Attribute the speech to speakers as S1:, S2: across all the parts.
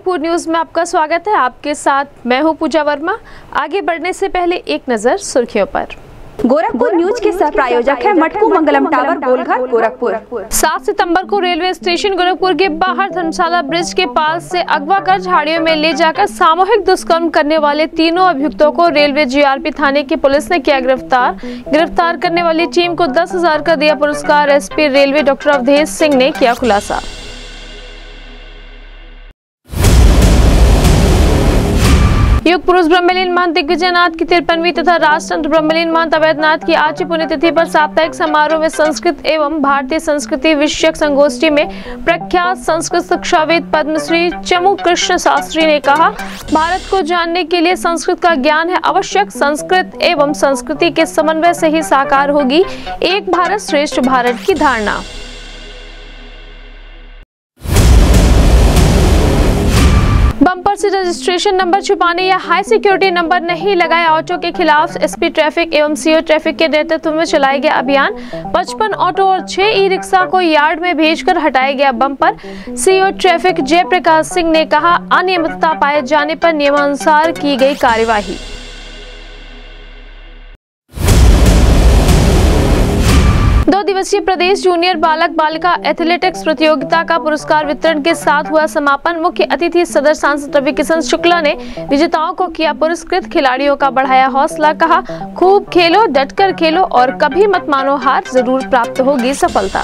S1: Gorakhpur news में आपका स्वागत है। आपके साथ मैं हूं पूजा वर्मा। आगे बढ़ने से पहले एक नजर सुर्खियों पर।
S2: गोरखपुर न्यूज के सह प्रायोजक है मटकू मंगलम टावर गोलघर गोरखपुर।
S1: 7 सितंबर को रेलवे स्टेशन गोरखपुर के बाहर धर्मशाला ब्रिज के पास से अगवा कर झाड़ियों में ले जाकर सामूहिक दुष्कर्म करने वाले तीनों अभियुक्तों को रेलवे जीआरपी थाने की पुलिस ने किया गिरफ्तार करने वाली टीम को 10,000 का दिया पुरस्कार। SP railway doctor Awadhesh Singh ने किया खुलासा। युग पुरुष ब्रह्मलीन महंत दिग्विजय नाथ की 53वीं तथा राष्ट्रसंत ब्रह्मलीन महंत अवैधनाथ की आज की पुण्यतिथि पर साप्ताहिक समारोह में संस्कृत एवं भारतीय संस्कृति विषयक संगोष्ठी में प्रख्यात संस्कृत शिक्षाविद पद्मश्री चमू कृष्ण शास्त्री ने कहा, भारत को जानने के लिए संस्कृत का ज्ञान है आवश्यक। संस्कृत एवं संस्कृति के समन्वय से ही साकार होगी एक भारत श्रेष्ठ भारत की धारणा। बम्पर से रजिस्ट्रेशन नंबर छुपाने या हाई सिक्योरिटी नंबर नहीं लगाए ऑटो के खिलाफ एसपी ट्रैफिक एवं सीओ ट्रैफिक के नेतृत्व में चलाया गया अभियान। 55 ऑटो और 6 ई रिक्शा को यार्ड में भेजकर हटाया गया bumper. CO traffic Jaiprakash Singh ने कहा, अनियमितता पाए जाने पर नियमानुसार की गई कार्यवाही। दो दिवसीय प्रदेश जूनियर बालक बालिका एथलेटिक्स प्रतियोगिता का पुरस्कार वितरण के साथ हुआ समापन। मुख्य अतिथि सदर सांसद रवि किशन शुक्ला ने विजेताओं को किया पुरस्कृत। खिलाड़ियों का बढ़ाया हौसला, कहा खूब खेलो, डटकर खेलो और कभी मत मानो हार, जरूर प्राप्त होगी सफलता।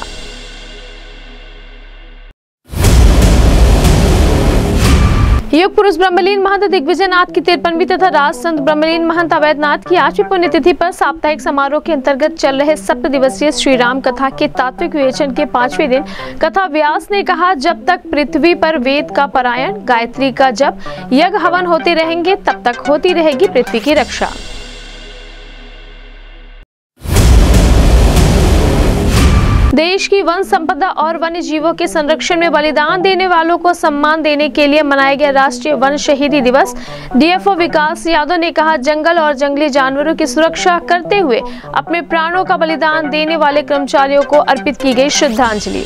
S1: युग पुरुष ब्रह्मलीन महंत दिग्विजय नाथ की 53वीं तथा राष्ट्रसंत ब्रह्मलीन महंत अवैधनाथ की 8वीं पुण्यतिथि पर साप्ताहिक समारोह के अंतर्गत चल रहे 7 दिवसीय श्री राम कथा के तात्विक विवेचन के 5वें दिन कथा व्यास ने कहा, जब तक पृथ्वी पर वेद का पारायण, गायत्री का जप, यज्ञ हवन होते रहेंगे तब तक होती रहेगी पृथ्वी की रक्षा। देश की वन संपदा और वन्य जीवों के संरक्षण में बलिदान देने वालों को सम्मान देने के लिए मनाया गया राष्ट्रीय वन शहीदी दिवस। डीएफओ विकास यादव ने कहा, जंगल और जंगली जानवरों की सुरक्षा करते हुए अपने प्राणों का बलिदान देने वाले कर्मचारियों को अर्पित की गई श्रद्धांजलि।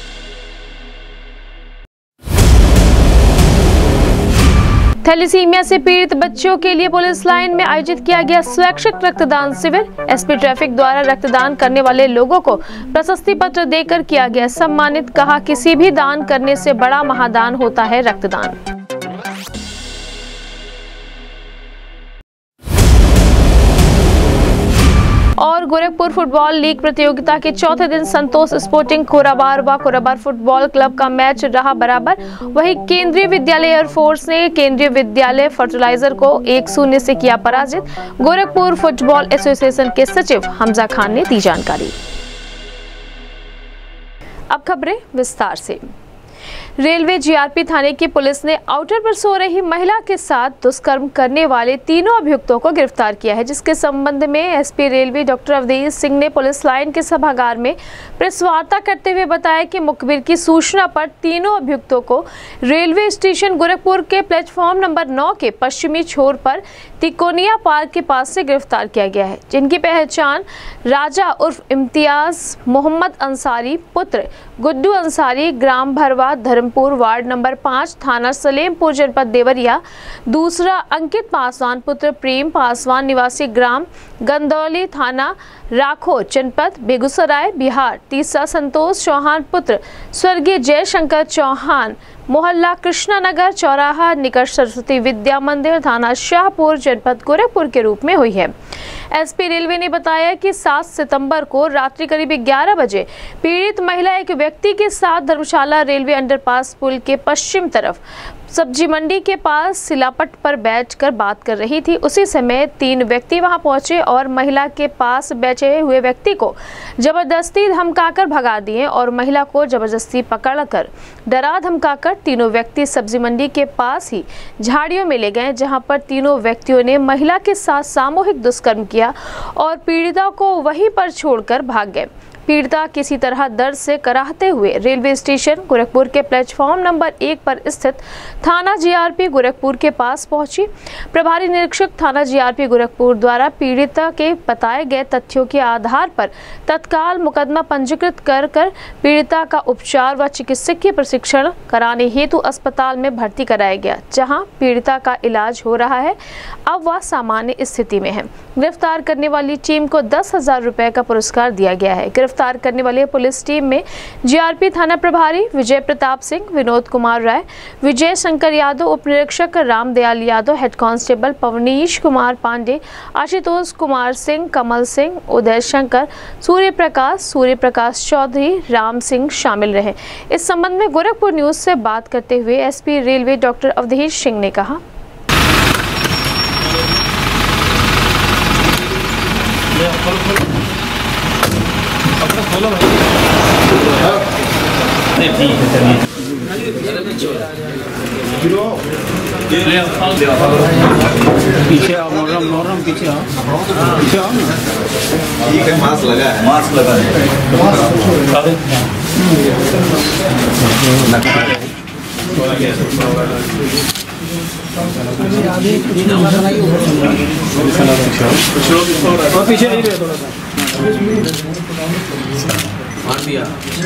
S1: थैलीसीमिया से पीड़ित बच्चों के लिए पुलिस लाइन में आयोजित किया गया स्वैच्छिक रक्तदान शिविर। एसपी ट्रैफिक द्वारा रक्तदान करने वाले लोगों को प्रशस्ति पत्र देकर किया गया सम्मानित। कहा, किसी भी दान करने से बड़ा महादान होता है रक्तदान। और गोरखपुर फुटबॉल लीग प्रतियोगिता के चौथे दिन संतोष स्पोर्टिंग खोराबार व खोराबार फुटबॉल क्लब का मैच रहा बराबर। वहीं केंद्रीय विद्यालय एयरफोर्स ने केंद्रीय विद्यालय फर्टिलाइजर को 1-0 से किया पराजित। गोरखपुर फुटबॉल एसोसिएशन के सचिव हमजा खान ने दी जानकारी। अब खबरें विस्तार से। रेलवे जीआरपी थाने की पुलिस ने आउटर पर सो रही महिला के साथ दुष्कर्म करने वाले तीनों अभियुक्तों को गिरफ्तार किया है, जिसके संबंध में SP railway doctor Awadhesh Singh ने पुलिस लाइन के सभागार में प्रेस वार्ता करते हुए बताया कि मुखबिर की सूचना पर तीनों अभियुक्तों को रेलवे स्टेशन गोरखपुर के प्लेटफॉर्म नंबर 9 के पश्चिमी छोर पर तिकोनिया पार्क के पास से गिरफ्तार किया गया है, जिनकी पहचान राजा उर्फ इम्तियाज, मोहम्मद अंसारी पुत्र गुड्डू अंसारी, ग्राम भरवा, धर्मपुर, वार्ड नंबर 5, थाना सलेमपुर, जनपद देवरिया। दूसरा अंकित पासवान पुत्र प्रेम पासवान, निवासी ग्राम गंदौली, थाना राखो, जनपद बेगूसराय, बिहार। तीसरा संतोष चौहान पुत्र स्वर्गीय जयशंकर चौहान, मोहल्ला कृष्णानगर चौराहा निकट सरस्वती विद्या मंदिर, थाना शाहपुर, जनपद गोरखपुर के रूप में हुई है। एसपी रेलवे ने बताया कि 7 सितंबर को रात्रि करीब 11 बजे पीड़ित महिला एक व्यक्ति के साथ धर्मशाला रेलवे अंडरपास पुल के पश्चिम तरफ सब्जी मंडी के पास सिलापट पर बैठकर बात कर रही थी। उसी समय 3 व्यक्ति वहां पहुंचे और महिला के पास बैठे हुए व्यक्ति को जबरदस्ती धमकाकर भगा दिए और महिला को जबरदस्ती पकड़कर डरा धमकाकर तीनों व्यक्ति सब्जी मंडी के पास ही झाड़ियों में ले गए, जहां पर तीनों व्यक्तियों ने महिला के साथ सामूहिक दुष्कर्म किया और पीड़िता को वहीं पर छोड़कर भाग गए। पीड़िता किसी तरह दर्द से कराहते हुए रेलवे स्टेशन गोरखपुर के प्लेटफॉर्म नंबर 1 पर स्थित थाना जीआरपी गोरखपुर के पास पहुंची। प्रभारी निरीक्षक थाना जीआरपी गोरखपुर द्वारा पीड़िता के बताए गए तथ्यों के आधार पर तत्काल मुकदमा पंजीकृत कर पीड़िता का उपचार व चिकित्सकीय प्रशिक्षण कराने हेतु अस्पताल में भर्ती कराया गया, जहां पीड़िता का इलाज हो रहा है। अब वह सामान्य स्थिति में है। गिरफ्तार करने वाली टीम को 10,000 रुपए का पुरस्कार दिया गया है। गिरफ्तार करने वाली पुलिस टीम में जीआरपी थाना प्रभारी विजय प्रताप सिंह, विनोद कुमार राय, विजय शंकर यादव, उप निरीक्षक रामदयाल यादव, हेड कांस्टेबल पवनीश कुमार पांडे, आशुतोष कुमार सिंह, कमल सिंह, उदय शंकर, सूर्य प्रकाश चौधरी, राम सिंह शामिल रहे। इस संबंध में गोरखपुर न्यूज से बात करते हुए SP railway doctor Awadhesh Singh ने कहा,
S3: पीछे आओ, मोहर्रम पीछे आओ,
S4: ठीक है। मास्क लगा है
S3: पीछे आइए थोड़ा सा मार दिया।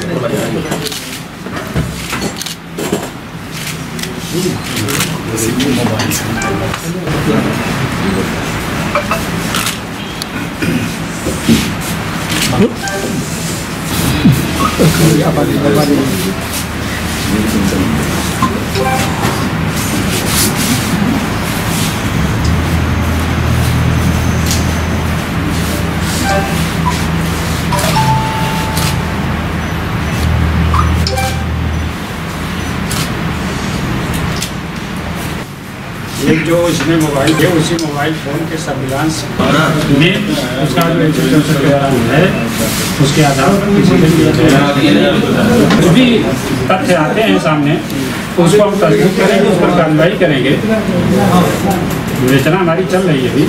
S5: एक जो इसमें मोबाइल थे, उसी मोबाइल फ़ोन के सर्विलांस में उसका जो है उसके आधार पर कुछ भी तथ्य आते हैं सामने, उसको हम तस्दीक करेंगे, उस पर कार्रवाई करेंगे। विवेचना हमारी चल रही है अभी।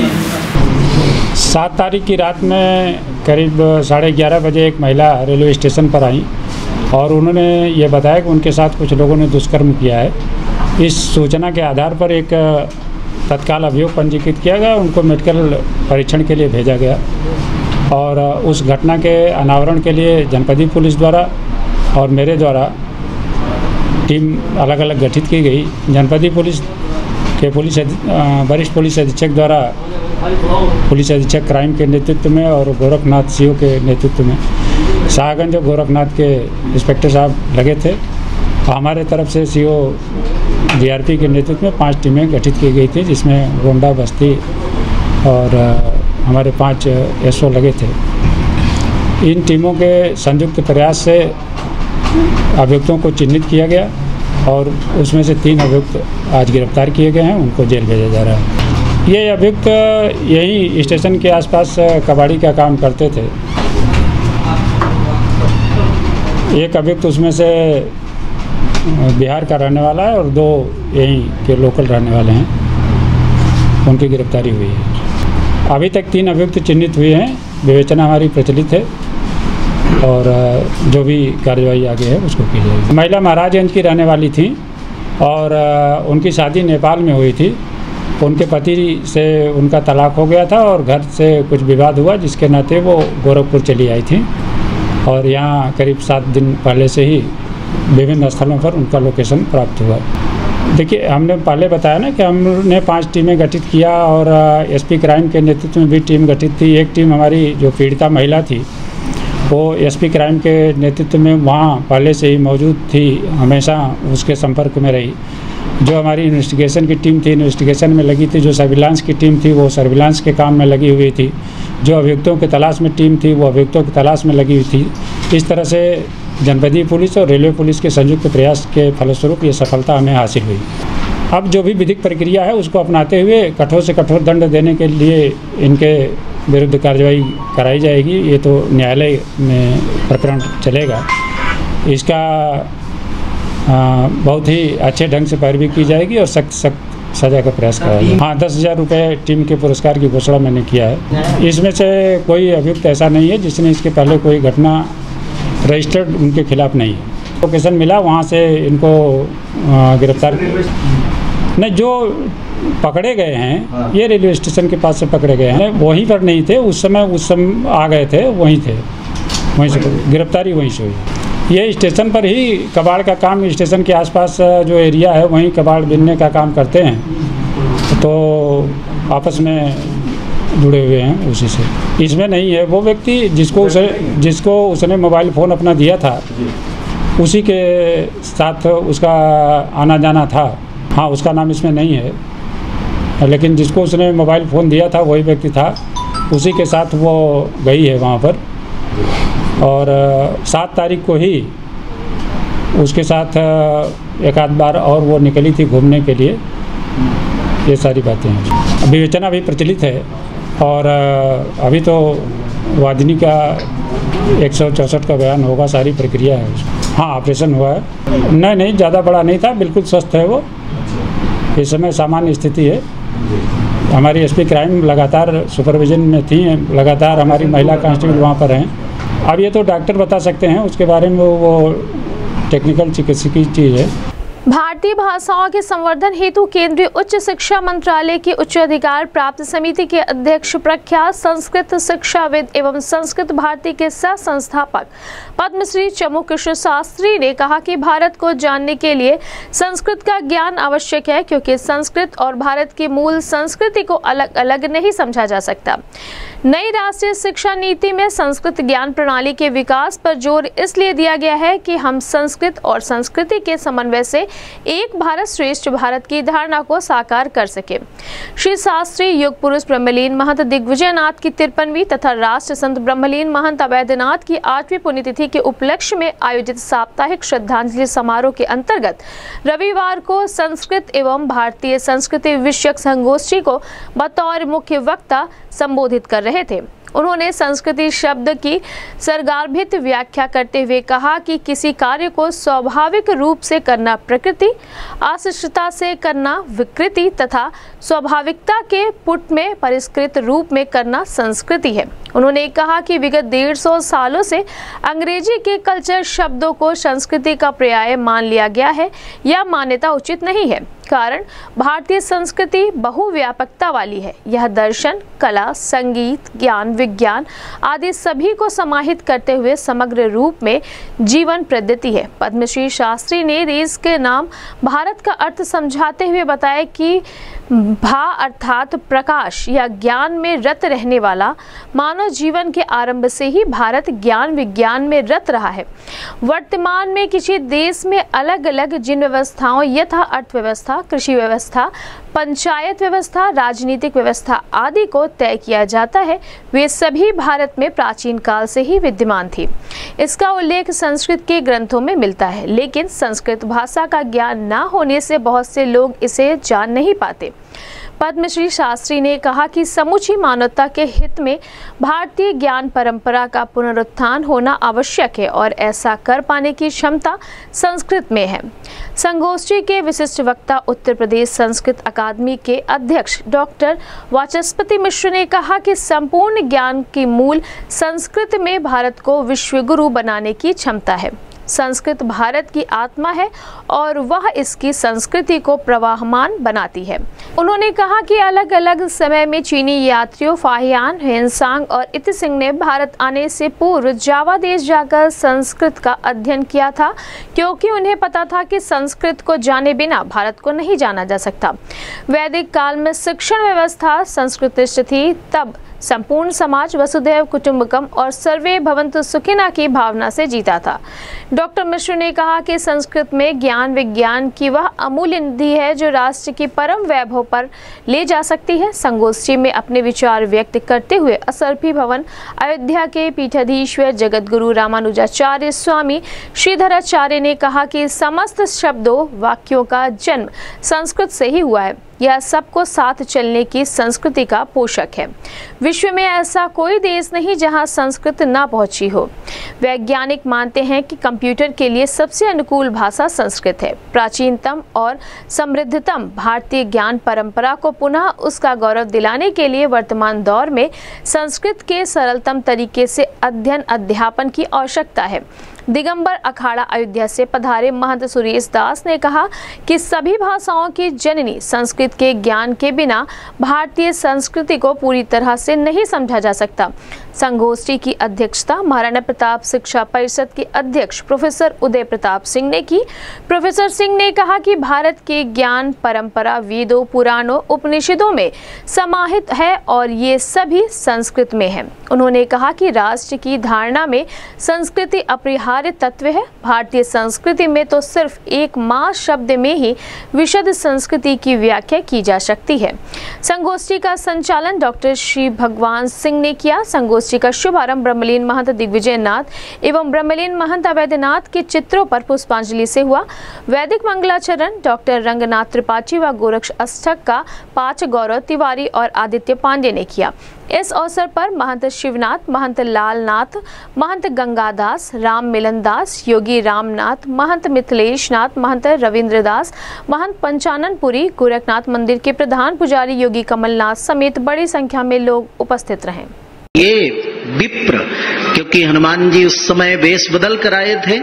S5: 7 तारीख की रात में करीब 11:30 बजे एक महिला रेलवे स्टेशन पर आई और उन्होंने ये बताया कि उनके साथ कुछ लोगों ने दुष्कर्म किया है। इस सूचना के आधार पर एक तत्काल अभियोग पंजीकृत किया गया, उनको मेडिकल परीक्षण के लिए भेजा गया और उस घटना के अनावरण के लिए जनपदीय पुलिस द्वारा और मेरे द्वारा टीम अलग अलग गठित की गई। जनपदीय पुलिस के वरिष्ठ पुलिस अधीक्षक द्वारा पुलिस अधीक्षक क्राइम के नेतृत्व में और गोरखनाथ सीओ के नेतृत्व में शाहगंज और गोरखनाथ के इंस्पेक्टर साहब लगे थे। हमारे तरफ से सीओ जीआरपी के नेतृत्व में 5 टीमें गठित की गई थी, जिसमें गोंडा, बस्ती और हमारे 5 एसओ लगे थे। इन टीमों के संयुक्त प्रयास से अभियुक्तों को चिन्हित किया गया और उसमें से 3 अभियुक्त आज गिरफ्तार किए गए हैं, उनको जेल भेजा जा रहा है। ये अभियुक्त यही स्टेशन के आसपास कबाड़ी का काम करते थे। एक अभियुक्त उसमें से बिहार का रहने वाला है और 2 यहीं के लोकल रहने वाले हैं, उनकी गिरफ्तारी हुई है। अभी तक 3 अभियुक्त चिन्हित हुए हैं, विवेचना हमारी प्रचलित है और जो भी कार्रवाई आगे है उसको की जाएगी। महिला महाराजगंज की रहने वाली थी और उनकी शादी नेपाल में हुई थी। उनके पति से उनका तलाक हो गया था और घर से कुछ विवाद हुआ, जिसके नाते वो गोरखपुर चली आई थी और यहाँ करीब 7 दिन पहले से ही विभिन्न स्थलों पर उनका लोकेशन प्राप्त हुआ। देखिए, हमने पहले बताया ना कि हमने 5 टीमें गठित किया और एसपी क्राइम के नेतृत्व में भी टीम गठित थी। एक टीम हमारी जो पीड़िता महिला थी वो एसपी क्राइम के नेतृत्व में वहाँ पहले से ही मौजूद थी, हमेशा उसके संपर्क में रही। जो हमारी इन्वेस्टिगेशन की टीम थी, इन्वेस्टिगेशन में लगी थी। जो सर्विलांस की टीम थी, वो सर्विलांस के काम में लगी हुई थी। जो अभियुक्तों की तलाश में टीम थी, वो अभियुक्तों की तलाश में लगी हुई थी। इस तरह से जनपदीय पुलिस और रेलवे पुलिस के संयुक्त प्रयास के फलस्वरूप ये सफलता हमें हासिल हुई। अब जो भी विधिक प्रक्रिया है उसको अपनाते हुए कठोर से कठोर दंड देने के लिए इनके विरुद्ध कार्रवाई कराई जाएगी। ये तो न्यायालय में प्रकरण चलेगा, इसका बहुत ही अच्छे ढंग से पैरवी की जाएगी और सजा का प्रयास करा जाए। हाँ, 10,000 रुपये टीम के पुरस्कार की घोषणा मैंने किया है। इसमें से कोई अभियुक्त ऐसा नहीं है जिसने इसके पहले कोई घटना रजिस्टर्ड उनके खिलाफ नहीं है। लोकेशन मिला, वहाँ से इनको गिरफ्तार नहीं, जो पकड़े गए हैं ये रेलवे स्टेशन के पास से पकड़े गए हैं, वहीं पर नहीं थे उस समय आ गए थे, वहीं थे, वहीं से गिरफ्तारी वहीं से हुई। ये स्टेशन पर ही कबाड़ का काम, स्टेशन के आसपास जो एरिया है वहीं कबाड़ बीनने का काम करते हैं, तो आपस में जुड़े हुए हैं उसी से। इसमें नहीं है वो व्यक्ति जिसको उसने मोबाइल फ़ोन अपना दिया था, उसी के साथ उसका आना जाना था। हाँ, उसका नाम इसमें नहीं है, लेकिन जिसको उसने मोबाइल फ़ोन दिया था वही व्यक्ति था, उसी के साथ वो गई है वहाँ पर। और 7 तारीख को ही उसके साथ एक आध बार और वो निकली थी घूमने के लिए। ये सारी बातें हैं। विवेचना अभी प्रचलित है और अभी तो वादिनी का 164 का बयान होगा, सारी प्रक्रिया है। हाँ, ऑपरेशन हुआ है। नहीं, ज़्यादा बड़ा नहीं था, बिल्कुल स्वस्थ है वो। इस समय सामान्य स्थिति है। हमारी एसपी क्राइम लगातार सुपरविजन में थी, लगातार हमारी महिला कांस्टेबल वहाँ पर हैं। अब ये तो डॉक्टर बता सकते हैं, उसके बारे में वो टेक्निकल चिकित्सकीय चीज़ है।
S1: भारतीय भाषाओं के संवर्धन हेतु केंद्रीय उच्च शिक्षा मंत्रालय की उच्च अधिकार प्राप्त समिति के अध्यक्ष, प्रख्यात संस्कृत शिक्षाविद एवं संस्कृत भारती के सह संस्थापक पद्मश्री चमू कृष्ण शास्त्री ने कहा कि भारत को जानने के लिए संस्कृत का ज्ञान आवश्यक है, क्योंकि संस्कृत और भारत की मूल संस्कृति को अलग अलग नहीं समझा जा सकता। नई राष्ट्रीय शिक्षा नीति में संस्कृत ज्ञान प्रणाली के विकास पर जोर इसलिए दिया गया है कि हम संस्कृत और संस्कृति के समन्वय से एक भारत श्रेष्ठ भारत की धारणा को साकार कर सके। श्री शास्त्री युग पुरुष ब्रह्मलीन महंत दिग्विजयनाथ की 53वीं तथा राष्ट्र संत ब्रह्मलीन महंत अवैधनाथ की 8वीं पुण्यतिथि के उपलक्ष्य में आयोजित साप्ताहिक श्रद्धांजलि समारोह के अंतर्गत रविवार को संस्कृत एवं भारतीय संस्कृति विषयक संगोष्ठी को बतौर मुख्य वक्ता संबोधित कर रहे थे। उन्होंने संस्कृति शब्द की सरगार्भित व्याख्या करते हुए कहा कि किसी कार्य को स्वाभाविक रूप से करना प्रकृति, अशिष्टता से करना विकृति तथा स्वाभाविकता के पुट में परिष्कृत रूप में करना संस्कृति है। उन्होंने कहा कि विगत 150 सालों से अंग्रेजी के कल्चर शब्दों को संस्कृति का पर्याय मान लिया गया है। यह मान्यता उचित नहीं है, कारण भारतीय संस्कृति बहुव्यापकता वाली है। यह दर्शन, कला, संगीत, ज्ञान, विज्ञान आदि सभी को समाहित करते हुए समग्र रूप में जीवन पद्धति है। पद्मश्री शास्त्री ने देश के नाम भारत का अर्थ समझाते हुए बताया कि भा अर्थात प्रकाश या ज्ञान में रत रहने वाला। मानव जीवन के आरंभ से ही भारत ज्ञान विज्ञान में रत रहा है। वर्तमान में किसी देश में अलग अलग जिन व्यवस्थाओं यथा अर्थव्यवस्था, कृषि व्यवस्था, पंचायत व्यवस्था, राजनीतिक व्यवस्था आदि को तय किया जाता है, वे सभी भारत में प्राचीन काल से ही विद्यमान थी। इसका उल्लेख संस्कृत के ग्रंथों में मिलता है, लेकिन संस्कृत भाषा का ज्ञान न होने से बहुत से लोग इसे जान नहीं पाते। पद्मश्री शास्त्री ने कहा कि समूची मानवता के हित में भारतीय ज्ञान परंपरा का पुनरुत्थान होना आवश्यक है और ऐसा कर पाने की क्षमता संस्कृत में है। संगोष्ठी के विशिष्ट वक्ता उत्तर प्रदेश संस्कृत अकादमी के अध्यक्ष डॉक्टर वाचस्पति मिश्र ने कहा कि संपूर्ण ज्ञान की मूल संस्कृत में भारत को विश्वगुरु बनाने की क्षमता है। संस्कृत भारत की आत्मा है और वह इसकी संस्कृति को प्रवाहमान बनाती है। उन्होंने कहा कि अलग अलग समय में चीनी यात्रियों फाहियान, हेनसांग और इतिसिंह ने भारत आने से पूर्व जावा देश जाकर संस्कृत का अध्ययन किया था, क्योंकि उन्हें पता था कि संस्कृत को जाने बिना भारत को नहीं जाना जा सकता। वैदिक काल में शिक्षण व्यवस्था संस्कृतिष्ठ थी, तब संपूर्ण समाज वसुधैव कुटुंबकम और सर्वे भवन्तु सुखिनः की भावना से जीता था। डॉक्टर मिश्र ने कहा कि संस्कृत में ज्ञान विज्ञान की वह अमूल्य निधि है जो राष्ट्र की परम वैभव पर ले जा सकती है। संगोष्ठी में अपने विचार व्यक्त करते हुए असरफी भवन अयोध्या के पीठाधीश्वर जगतगुरु रामानुजाचार्य स्वामी श्रीधराचार्य ने कहा कि समस्त शब्दों वाक्यों का जन्म संस्कृत से ही हुआ है। यह सबको साथ चलने की संस्कृति का पोषक है। विश्व में ऐसा कोई देश नहीं जहां संस्कृत ना पहुंची हो। वैज्ञानिक मानते हैं कि कंप्यूटर के लिए सबसे अनुकूल भाषा संस्कृत है। प्राचीनतम और समृद्धतम भारतीय ज्ञान परंपरा को पुनः उसका गौरव दिलाने के लिए वर्तमान दौर में संस्कृत के सरलतम तरीके से अध्ययन अध्यापन की आवश्यकता है। दिगंबर अखाड़ा अयोध्या से पधारे महंत सुरेश दास ने कहा कि सभी भाषाओं की जननी संस्कृत के ज्ञान के बिना भारतीय संस्कृति को पूरी तरह से नहीं समझा जा सकता। संगोष्ठी की अध्यक्षता महाराणा प्रताप शिक्षा परिषद के अध्यक्ष प्रोफेसर उदय प्रताप सिंह ने की। प्रोफेसर सिंह ने कहा कि भारत के ज्ञान परंपरा वेदों, पुराणों, उपनिषदों में समाहित है और ये सभी संस्कृत में है। उन्होंने कहा कि राष्ट्र की धारणा में संस्कृति अपरिहार्य तत्व है। भारतीय संस्कृति में तो सिर्फ एक माँ शब्द में ही विशद संस्कृति की व्याख्या की जा सकती है। संगोष्ठी का संचालन डॉक्टर श्री भगवान सिंह ने किया। संगोष्ठी का शुभारंभ ब्रह्मलीन महंत दिग्विजय नाथ एवं ब्रह्मलीन महंत अवैधनाथ के चित्रों पर पुष्पांजलि से हुआ। वैदिक मंगलाचरण डॉक्टर रंगनाथ त्रिपाठी व गोरक्ष अष्टक का पाठ गौरव तिवारी और आदित्य पांडे ने किया। इस अवसर पर महंत शिवनाथ, महंत लालनाथ, महंत गंगादास, राम मिलन दास, योगी रामनाथ, महंत मिथिलेश नाथ, महंत रविंद्र दास, महंत पंचाननपुरी, गोरखनाथ मंदिर के प्रधान पुजारी योगी कमलनाथ समेत बड़ी संख्या में लोग उपस्थित रहे।
S6: ये विप्र, क्योंकि हनुमान जी उस समय वेश बदल कर आए थे,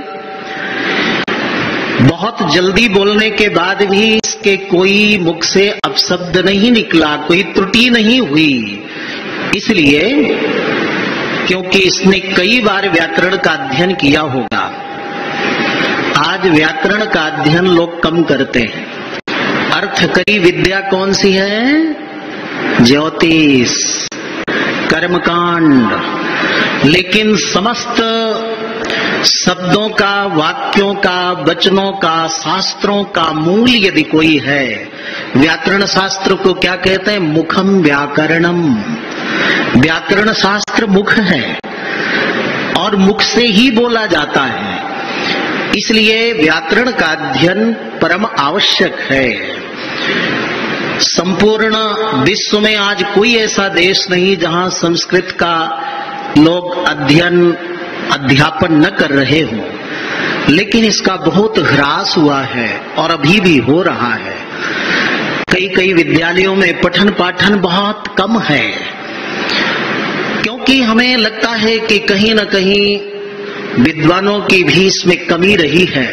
S6: बहुत जल्दी बोलने के बाद भी इसके कोई मुख से अपशब्द नहीं निकला, कोई त्रुटि नहीं हुई। इसलिए क्योंकि इसने कई बार व्याकरण का अध्ययन किया होगा। आज व्याकरण का अध्ययन लोग कम करते हैं। अर्थकरी विद्या कौन सी है? ज्योतिष, कर्मकांड। लेकिन समस्त शब्दों का, वाक्यों का, वचनों का, शास्त्रों का मूल यदि कोई है, व्याकरण शास्त्र को क्या कहते हैं? मुखम व्याकरणम। व्याकरण शास्त्र मुख है और मुख से ही बोला जाता है। इसलिए व्याकरण का अध्ययन परम आवश्यक है। संपूर्ण विश्व में आज कोई ऐसा देश नहीं जहां संस्कृत का लोग अध्यापन न कर रहे हो। लेकिन इसका बहुत ह्रास हुआ है और अभी भी हो रहा है। कई विद्यालयों में पठन पाठन बहुत कम है, क्योंकि हमें लगता है कि कहीं न कहीं विद्वानों की भी इसमें कमी रही है।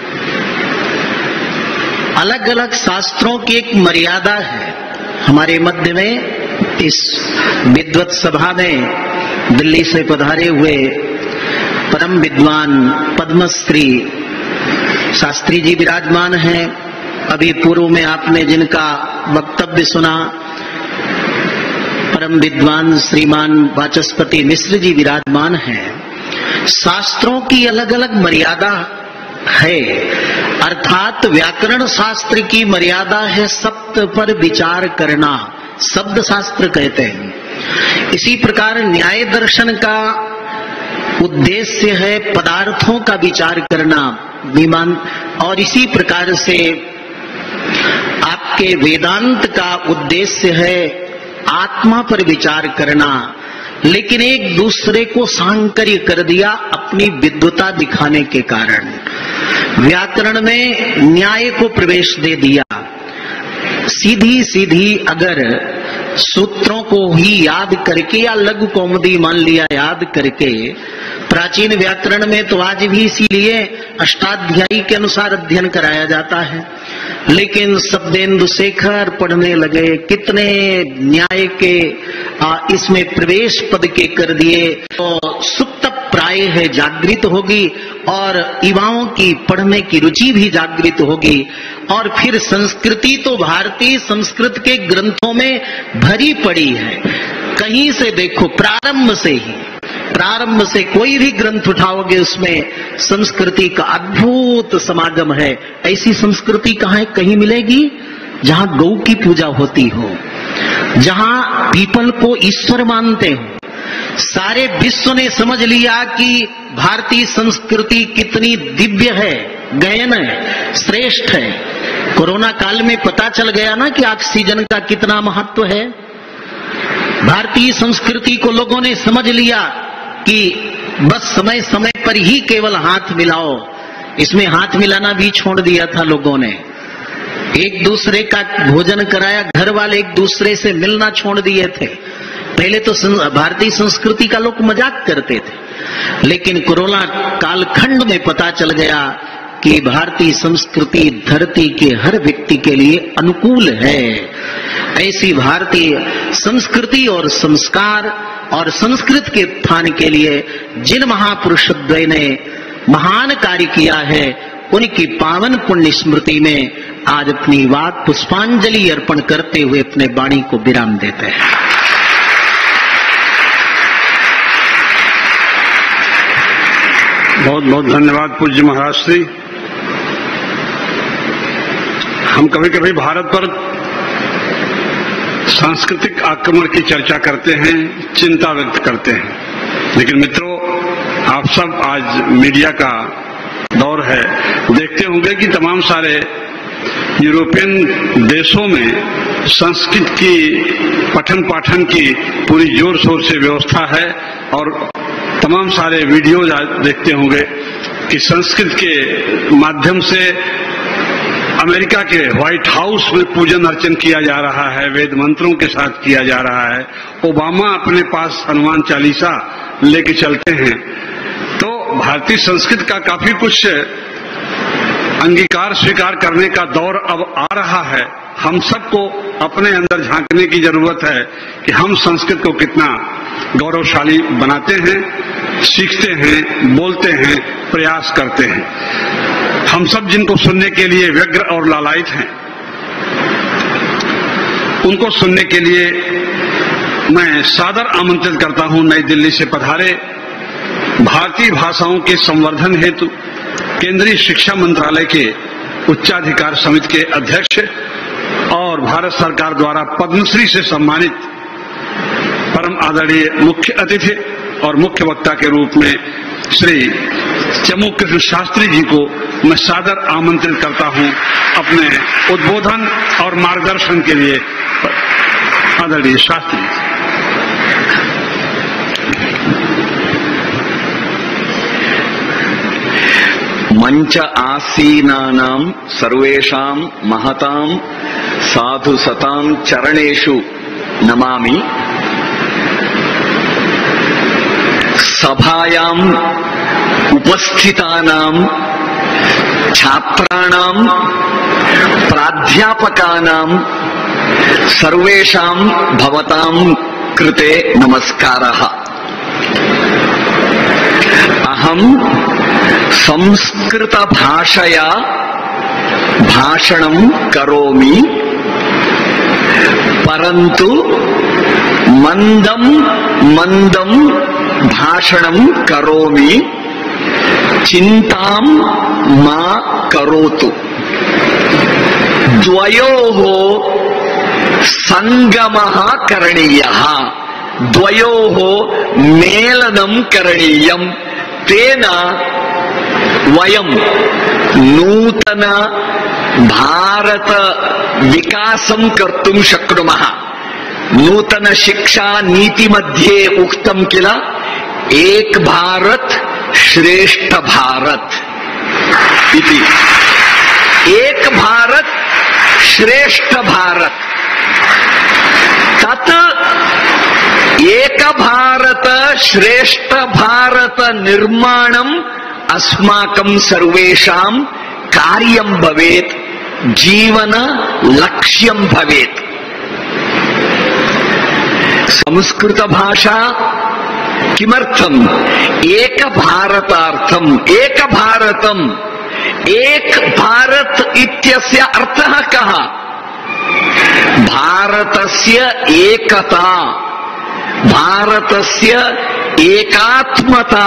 S6: अलग अलग शास्त्रों की एक मर्यादा है। हमारे मध्य में इस विद्वत सभा में दिल्ली से पधारे हुए परम विद्वान पद्मश्री शास्त्री जी विराजमान हैं। अभी पूर्व में आपने जिनका वक्तव्य सुना, परम विद्वान श्रीमान वाचस्पति मिश्र जी विराजमान हैं। शास्त्रों की अलग अलग मर्यादा है, अर्थात व्याकरण शास्त्र की मर्यादा है सप्त पर विचार करना, शब्द शास्त्र कहते हैं। इसी प्रकार न्याय दर्शन का उद्देश्य है पदार्थों का विचार करना, विमान। और इसी प्रकार से आपके वेदांत का उद्देश्य है आत्मा पर विचार करना। लेकिन एक दूसरे को सांकर्य कर दिया अपनी विद्वता दिखाने के कारण। व्याकरण में न्याय को प्रवेश दे दिया। सीधी अगर सूत्रों को ही याद करके या लघु कौमुदी मान लिया याद करके, प्राचीन व्याकरण में तो आज भी इसीलिए अष्टाध्यायी के अनुसार अध्ययन कराया जाता है। लेकिन शब्देन्दु शेखर पढ़ने लगे, कितने न्याय के इसमें प्रवेश पद के कर दिए, तो सुप्त प्राय है जागृत होगी और युवाओं की पढ़ने की रुचि भी जागृत होगी। और फिर संस्कृति तो भारतीय संस्कृत के ग्रंथों में भरी पड़ी है। कहीं से देखो, प्रारंभ से कोई भी ग्रंथ उठाओगे उसमें संस्कृति का अद्भुत समागम है। ऐसी संस्कृति कहाँ कहीं मिलेगी? जहां गौ की पूजा होती हो, जहां पीपल को ईश्वर मानते हो। सारे विश्व ने समझ लिया कि भारतीय संस्कृति कितनी दिव्य है, गहन है, श्रेष्ठ है। कोरोना काल में पता चल गया ना कि ऑक्सीजन का कितना महत्व है। भारतीय संस्कृति को लोगों ने समझ लिया कि बस समय समय पर ही केवल हाथ मिलाओ। इसमें हाथ मिलाना भी छोड़ दिया था लोगों ने। एक दूसरे का भोजन कराया, घर वाले एक दूसरे से मिलना छोड़ दिए थे। पहले तो भारतीय संस्कृति का लोग मजाक करते थे, लेकिन कोरोना कालखंड में पता चल गया कि भारतीय संस्कृति धरती के हर व्यक्ति के लिए अनुकूल है। ऐसी भारतीय संस्कृति और संस्कार और संस्कृत के उत्थान के लिए जिन महापुरुषद्वय ने महान कार्य किया है, उनकी पावन पुण्य स्मृति में आज अपनी बात पुष्पांजलि अर्पण करते हुए अपने वाणी को विराम देते हैं।
S7: बहुत बहुत धन्यवाद पूज्य महाराज श्री। हम कभी कभी भारत पर सांस्कृतिक आक्रमण की चर्चा करते हैं, चिंता व्यक्त करते हैं, लेकिन मित्रों, आप सब आज मीडिया का दौर है, देखते होंगे कि तमाम सारे यूरोपियन देशों में संस्कृत की पठन पाठन की पूरी जोर शोर से व्यवस्था है और तमाम सारे वीडियो देखते होंगे कि संस्कृत के माध्यम से अमेरिका के व्हाइट हाउस में पूजन अर्चन किया जा रहा है, वेद मंत्रों के साथ किया जा रहा है। ओबामा अपने पास हनुमान चालीसा लेके चलते हैं। तो भारतीय संस्कृत का काफी कुछ अंगीकार स्वीकार करने का दौर अब आ रहा है। हम सबको अपने अंदर झांकने की जरूरत है कि हम संस्कृत को कितना गौरवशाली बनाते हैं, सीखते हैं, बोलते हैं, प्रयास करते हैं। हम सब जिनको सुनने के लिए व्यग्र और लालायित हैं, उनको सुनने के लिए मैं सादर आमंत्रित करता हूं नई दिल्ली से पधारे भारतीय भाषाओं के संवर्धन हेतु केंद्रीय शिक्षा मंत्रालय के उच्चाधिकार समिति के अध्यक्ष और भारत सरकार द्वारा पद्मश्री से सम्मानित परम आदरणीय मुख्य अतिथि और मुख्य वक्ता के रूप में श्री चमू कृष्ण शास्त्री जी को मैं सादर आमंत्रित करता हूं अपने उद्बोधन और मार्गदर्शन के लिए। आदरणीय शास्त्री जी।
S4: मंच आसीनानां सर्वेषां महतां साधु सतां चरणेषु नमामि। सभायाम् उपस्थितानां छात्राणां प्राध्यापकानां सर्वेषां भवतां कृते नमस्कारः। अहं संस्कृत भाषया भाषणं करोमि, परन्तु मंदं मंदं भाषणं करोमि, चिंतां मा करोतु। द्वयोः संगमः करणीयः, द्वयोः मेलनं करणीयम्। तेन वयं नूतन भारत विकासं कर्तुं शक्नुमः। नूतन शिक्षा नीति मध्ये उक्तं किल, एक भारत श्रेष्ठ भारत इति। एक भारत श्रेष्ठ भारत, तत् एक भारत श्रेष्ठ भारत निर्माणम् अस्माकं सर्वेषां कार्यं भवेत्, जीवन लक्ष्यं भवेत्। संस्कृत भाषा किमर्थम्? एक भारतार्थम्, एक भारतम्। एक भारत इत्यस्य अर्थः कः? भारतस्य एकता, भारतस्य एकात्मता,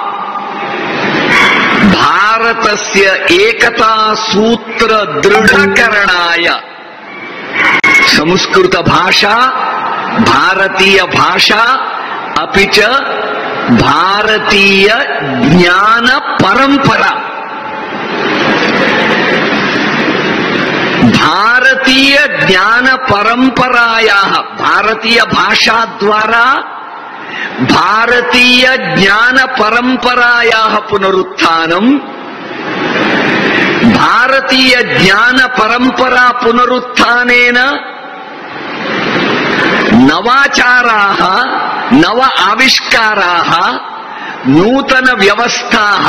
S4: भारतस्य एकता सूत्र दृढ़करणाय संस्कृत भाषा, भारतीय भाषा, अपि च भारतीय ज्ञान परंपरा, भारतीय ज्ञान परंपरायाः भारतीय भाषा द्वारा भारतीय ज्ञान परंपरायाः पुनरुत्थानम् भारतीय ज्ञान परंपरा पुनरुत्थानेन नवाचाराः नव आविष्काराः नूतन व्यवस्थाः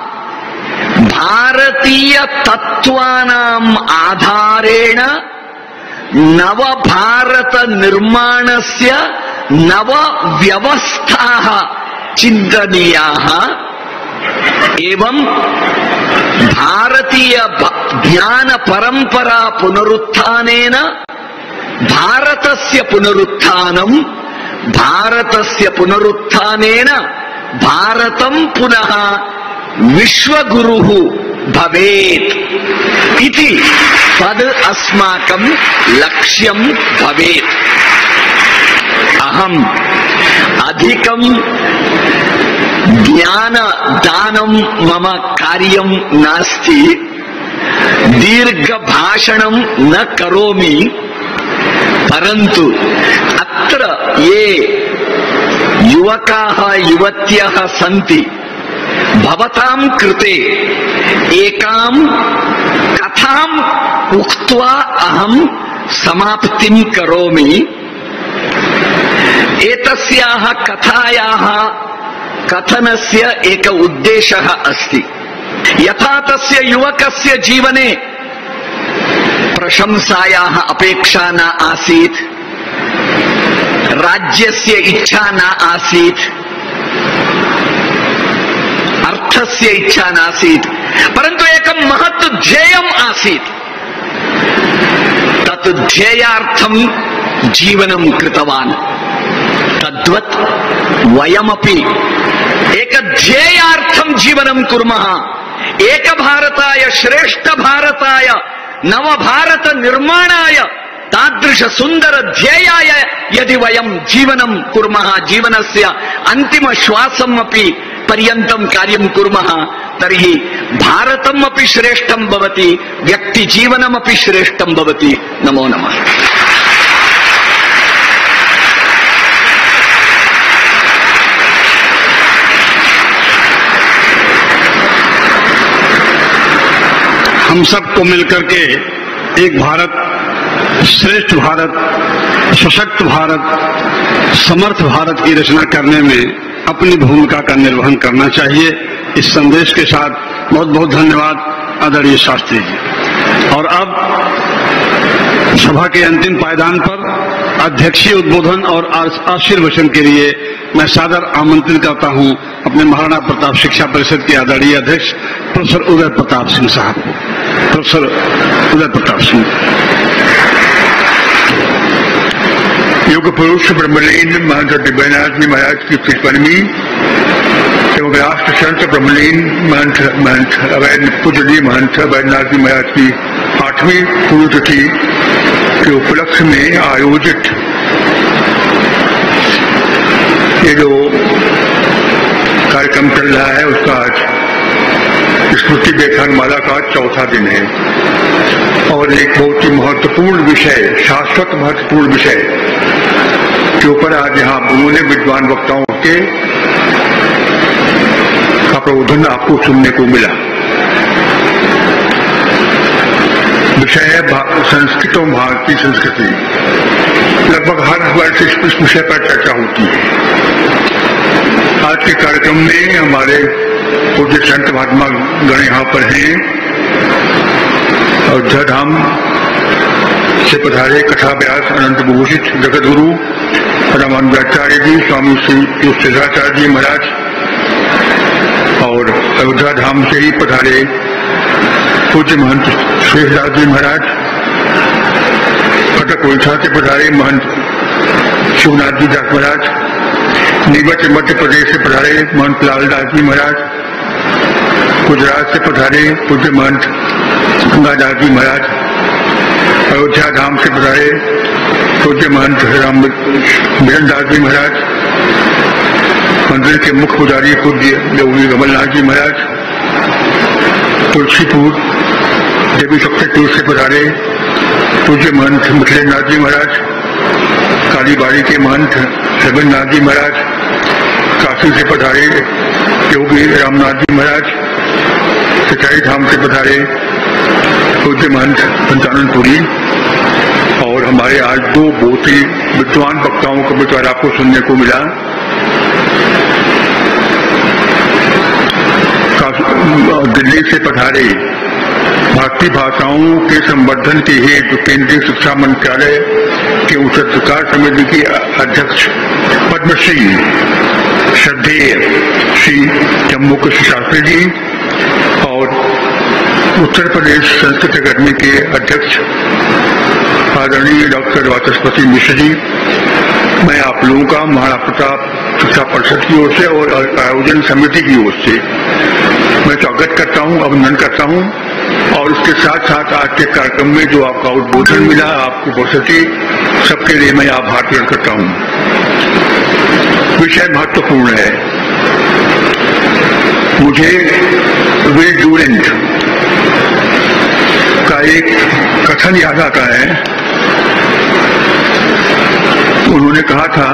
S4: भारतीय तत्त्वानाम् आधारेण नव भारत निर्माणस्य नव व्यवस्थाः चिन्तनीयाः एवं भारतीय ज्ञान परंपरा पुनरुत्थानेन भारतस्य पुनरुत्थानम् भारतस्य पुनरुत्थानेन भारतं पुनः विश्वगुरुः भवेत् इति तद् अस्माकं लक्ष्यं भवेत्। अहम् अधिकं ज्ञान दानं मम कार्यं नास्ति, दीर्घ भाषणं न करोमि, परन्तु अत्र ये युवकाः युवत्यः सन्ति भवतां कृते एकां कथाम् उक्त्वा अहं समाप्तिं करोमि। एतस्याः कथायाः कथनस्य एक उद्देशः अस्ति। यथा तस्य युवकस्य जीवने प्रशंसायाः अपेक्षा न आसीत्, राज्यस्य इच्छा न आसीत्, अर्थस्य इच्छा नासीत्, परन्तु एकं महत् ध्येयम् आसीत्। तत् ध्येयार्थं जीवनं कृतवान्। तद्वत् वयमपि एक ध्येयार्थं जीवनं कुर्मः। एक भारताय श्रेष्ठ भारताय नव भारत निर्माणाय तादृश सुंदर ध्येयाय यदि वयं जीवनं कुर्मः, जीवनस्य अन्तिम श्वासम् अपि पर्यन्तं कार्यं कुर्मः, तर्हि भारतम् अपि श्रेष्ठं भवति, व्यक्ति जीवनमपि श्रेष्ठं भवति। नमो नमः।
S7: हम सबको मिलकर के एक भारत, श्रेष्ठ भारत, सशक्त भारत, समर्थ भारत की रचना करने में अपनी भूमिका का निर्वहन करना चाहिए। इस संदेश के साथ बहुत बहुत धन्यवाद आदरणीय शास्त्री जी। और अब सभा के अंतिम पायदान पर अध्यक्षीय उद्बोधन और आशीर्वचन के लिए मैं सादर आमंत्रित करता हूं अपने महाराणा प्रताप शिक्षा परिषद के आदरणीय अध्यक्ष प्रोफेसर उदय प्रताप सिंह साहब को। प्रोफेसर उदय प्रताप सिंह।
S8: योग पुरुष ब्रह्मलीन महंत दिव्यनाथ जी महाराज की 55वीं एवं राष्ट्र संत ब्रह्मलीन महंत अवैध पूजनीय महंत अवैधनाथ जी महाराज की 8वीं पुण्यतिथि के उपलक्ष्य में आयोजित ये जो कार्यक्रम चल रहा है उसका आज स्मृति व्याख्यानमाला का चौथा दिन है और एक बहुत ही महत्वपूर्ण विषय, शाश्वत महत्वपूर्ण विषय के ऊपर आज यहाँ बहुमूल्य विद्वान वक्ताओं के का प्रबोधन आपको सुनने को मिला। विषय है संस्कृत और भारतीय संस्कृति। लगभग हर वर्ष इस विषय पर चर्चा होती है। आज के कार्यक्रम में हमारे पूज्य संत महात्मा गण यहाँ पर हैं और अयोध्याधाम से पधारे कथा व्यास अनंत भूषित जगत गुरु रामानुजाचार्य जी, स्वामी श्री सिद्धाचार्य जी महाराज, और अयोध्याधाम से ही पधारे पूज्य महंत शेषदास जी महाराज, कटक ओडिशा से पधारे महंत शिवनाथ जी दास महाराज, नीमच मध्य प्रदेश से पधारे महंत लालदास जी महाराज, गुजरात से पधारे पूज्य महंत गंगादास जी महाराज, अयोध्या धाम से पधारे पूज्य महंत वीरदास जी महाराज, मंदिर के मुख्य पुजारी पूज्य योगी कमलनाथ जी महाराज, तुलसीपुर देवी शक्तिपुर से पधारे पूज्य महंत मिथिलेन्द्रनाथ जी महाराज, कालीबाड़ी के महंत रविन्द्रनाथ जी महाराज, काशी से पधारे योगी रामनाथ जी महाराज, सिचाई धाम से पधारे पूज्य महंत पंचाननपुरी, और हमारे आज दो बहुत ही विद्वान वक्ताओं का विचार आपको सुनने को मिला। दिल्ली से पधारे भारतीय भाषाओं के संवर्धन के हेतु केंद्रीय शिक्षा मंत्रालय के उच्चाधिकार समिति के अध्यक्ष पद्मश्री श्रद्धेय श्री जम्मू कृष्ण शास्त्री जी और उत्तर प्रदेश संस्कृत अकादमी के अध्यक्ष आदरणीय डॉक्टर वाचस्पति मिश्र जी, मैं आप लोगों का महाराणा प्रताप शिक्षा परिषद की ओर से और आयोजन समिति की ओर से मैं स्वागत करता हूं, अभिनंदन करता हूं। और उसके साथ साथ आज के कार्यक्रम में जो आपका उद्बोधन मिला, आपकी उपस्थिति, सबके लिए मैं आभार प्रकट करता हूं। विषय महत्वपूर्ण है। मुझे विल डूरेंट का एक कथन याद आता है। उन्होंने कहा था,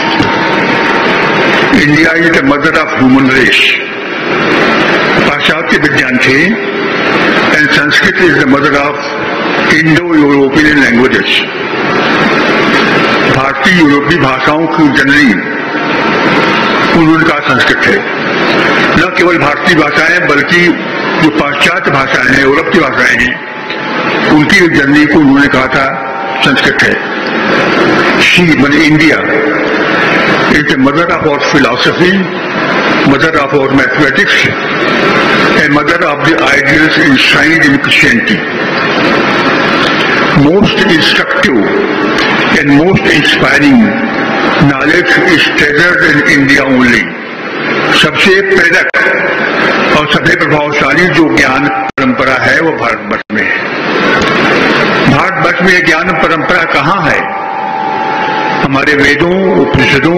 S8: India is the mother of human race. पाश्चात्य विज्ञान थे, and Sanskrit is the mother of Indo European languages. भारतीय यूरोपीय भाषाओं की जननी उन्होंने कहा संस्कृत है। न केवल भारतीय भाषाएं बल्कि जो पाश्चात्य भाषाएं हैं, यूरोप की भाषाएं हैं, उनकी जननी को उन्होंने कहा था संस्कृत है। शी माने India is the mother of our philosophy, mother of our mathematics and mother of the ideals enshrined in Christianity. Most instructive and most inspiring knowledge is treasured in India only. सबसे प्रेरक और सबसे प्रभावशाली जो ज्ञान परंपरा है वो भारतवर्ष में है। भारतवर्ष में ज्ञान परंपरा कहाँ है? हमारे वेदों, उपनिषदों,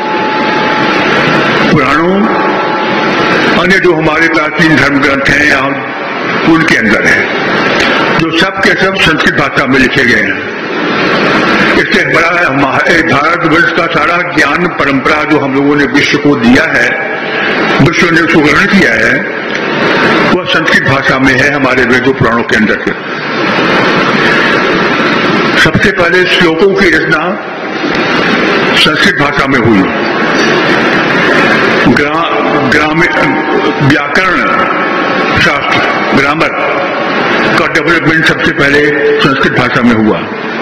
S8: पुराणों, अन्य जो हमारे प्राचीन धर्म ग्रंथ हैं उनके अंदर है, जो सब के सब संस्कृत भाषा में लिखे गए हैं। इससे बड़ा भारतवर्ष का सारा ज्ञान परंपरा जो हम लोगों ने विश्व को दिया है, विश्व ने उसको ग्रहण किया है, वह संस्कृत भाषा में है हमारे वेदों पुराणों के अंदर से। सबसे पहले श्लोकों की रचना संस्कृत भाषा में हुई। व्याकरण शास्त्र, ग्रामर का डेवलपमेंट सबसे पहले संस्कृत भाषा में हुआ।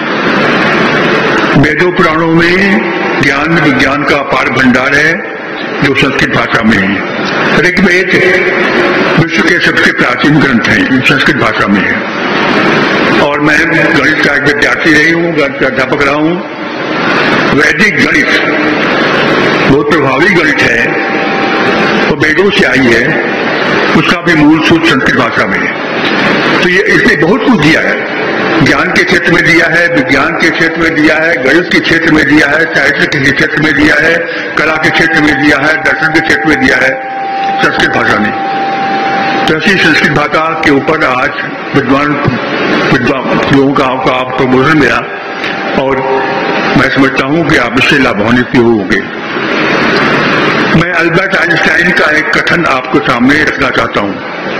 S8: वेदों पुराणों में ज्ञान विज्ञान का अपार भंडार है जो संस्कृत भाषा में है। ऋग्वेद विश्व के सबसे प्राचीन ग्रंथ हैं, संस्कृत भाषा में है। और मैं गणित का एक विद्यार्थी रही हूँ, गणित का अध्यापक रहा हूँ। वैदिक गणित बहुत प्रभावी गणित है, वो वेदों से आई है, उसका भी मूल सूत्र संस्कृत भाषा में है। तो ये इसने बहुत कुछ दिया है, ज्ञान के क्षेत्र में दिया है, विज्ञान के क्षेत्र में दिया है, गणित के क्षेत्र में दिया है, साहित्य के क्षेत्र में दिया है, कला के क्षेत्र में दिया है, दर्शन के क्षेत्र में दिया है संस्कृत भाषा ने। तो ऐसी संस्कृत भाषा के ऊपर आज विद्वान लोगों का आपका प्रबोधन मिला और मैं समझता हूं कि आप इससे लाभान्वित होंगे। मैं अल्बर्ट आइंस्टाइन का एक कथन आपको सामने रखना चाहता हूं।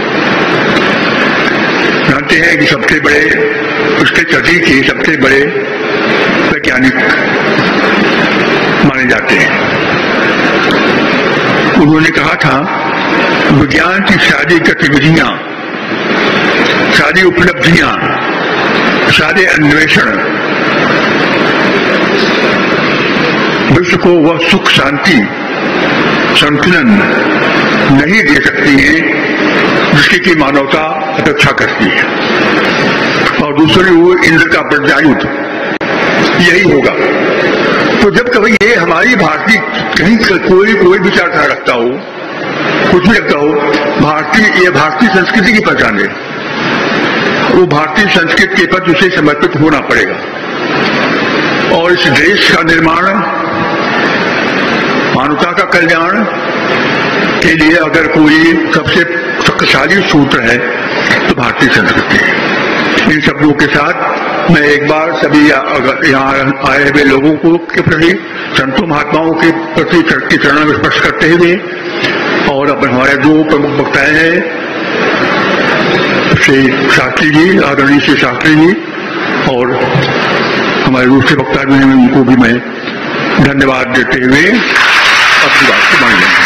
S8: जानते हैं कि सबसे बड़े उसके सदी के सबसे बड़े वैज्ञानिक माने जाते हैं। उन्होंने कहा था, विज्ञान की सारी गतिविधियां, सारी उपलब्धियां, सारे अन्वेषण विश्व को वह सुख शांति संतुलन नहीं दे सकती है जिसकी की मानवता अपेक्षा करती है। और दूसरी ओर इंद्र का प्रत्यायुध यही होगा। तो जब कभी ये हमारी भारतीय कहीं कोई विचारधारा रखता हो, कुछ भी रखता हो, ये भारतीय संस्कृति की पहचान है, वो भारतीय संस्कृति के प्रति उसे समर्पित होना पड़ेगा। और इस देश का निर्माण, मानवता का कल्याण के लिए अगर कोई सबसे शक्तिशाली सूत्र है तो भारतीय संस्कृति है। इन शब्दों के साथ मैं एक बार सभी यहाँ आए हुए लोगों को के प्रति, संतों महात्माओं के प्रति चरणों में स्पर्श करते हुए, और अब हमारे दो प्रमुख वक्ताएं हैं, श्री शास्त्री जी, आदरणीय श्री शास्त्री जी, और हमारे दूसरे वक्ता भी हैं, उनको भी मैं धन्यवाद देते हुए अपनी बात को मान लूंगा।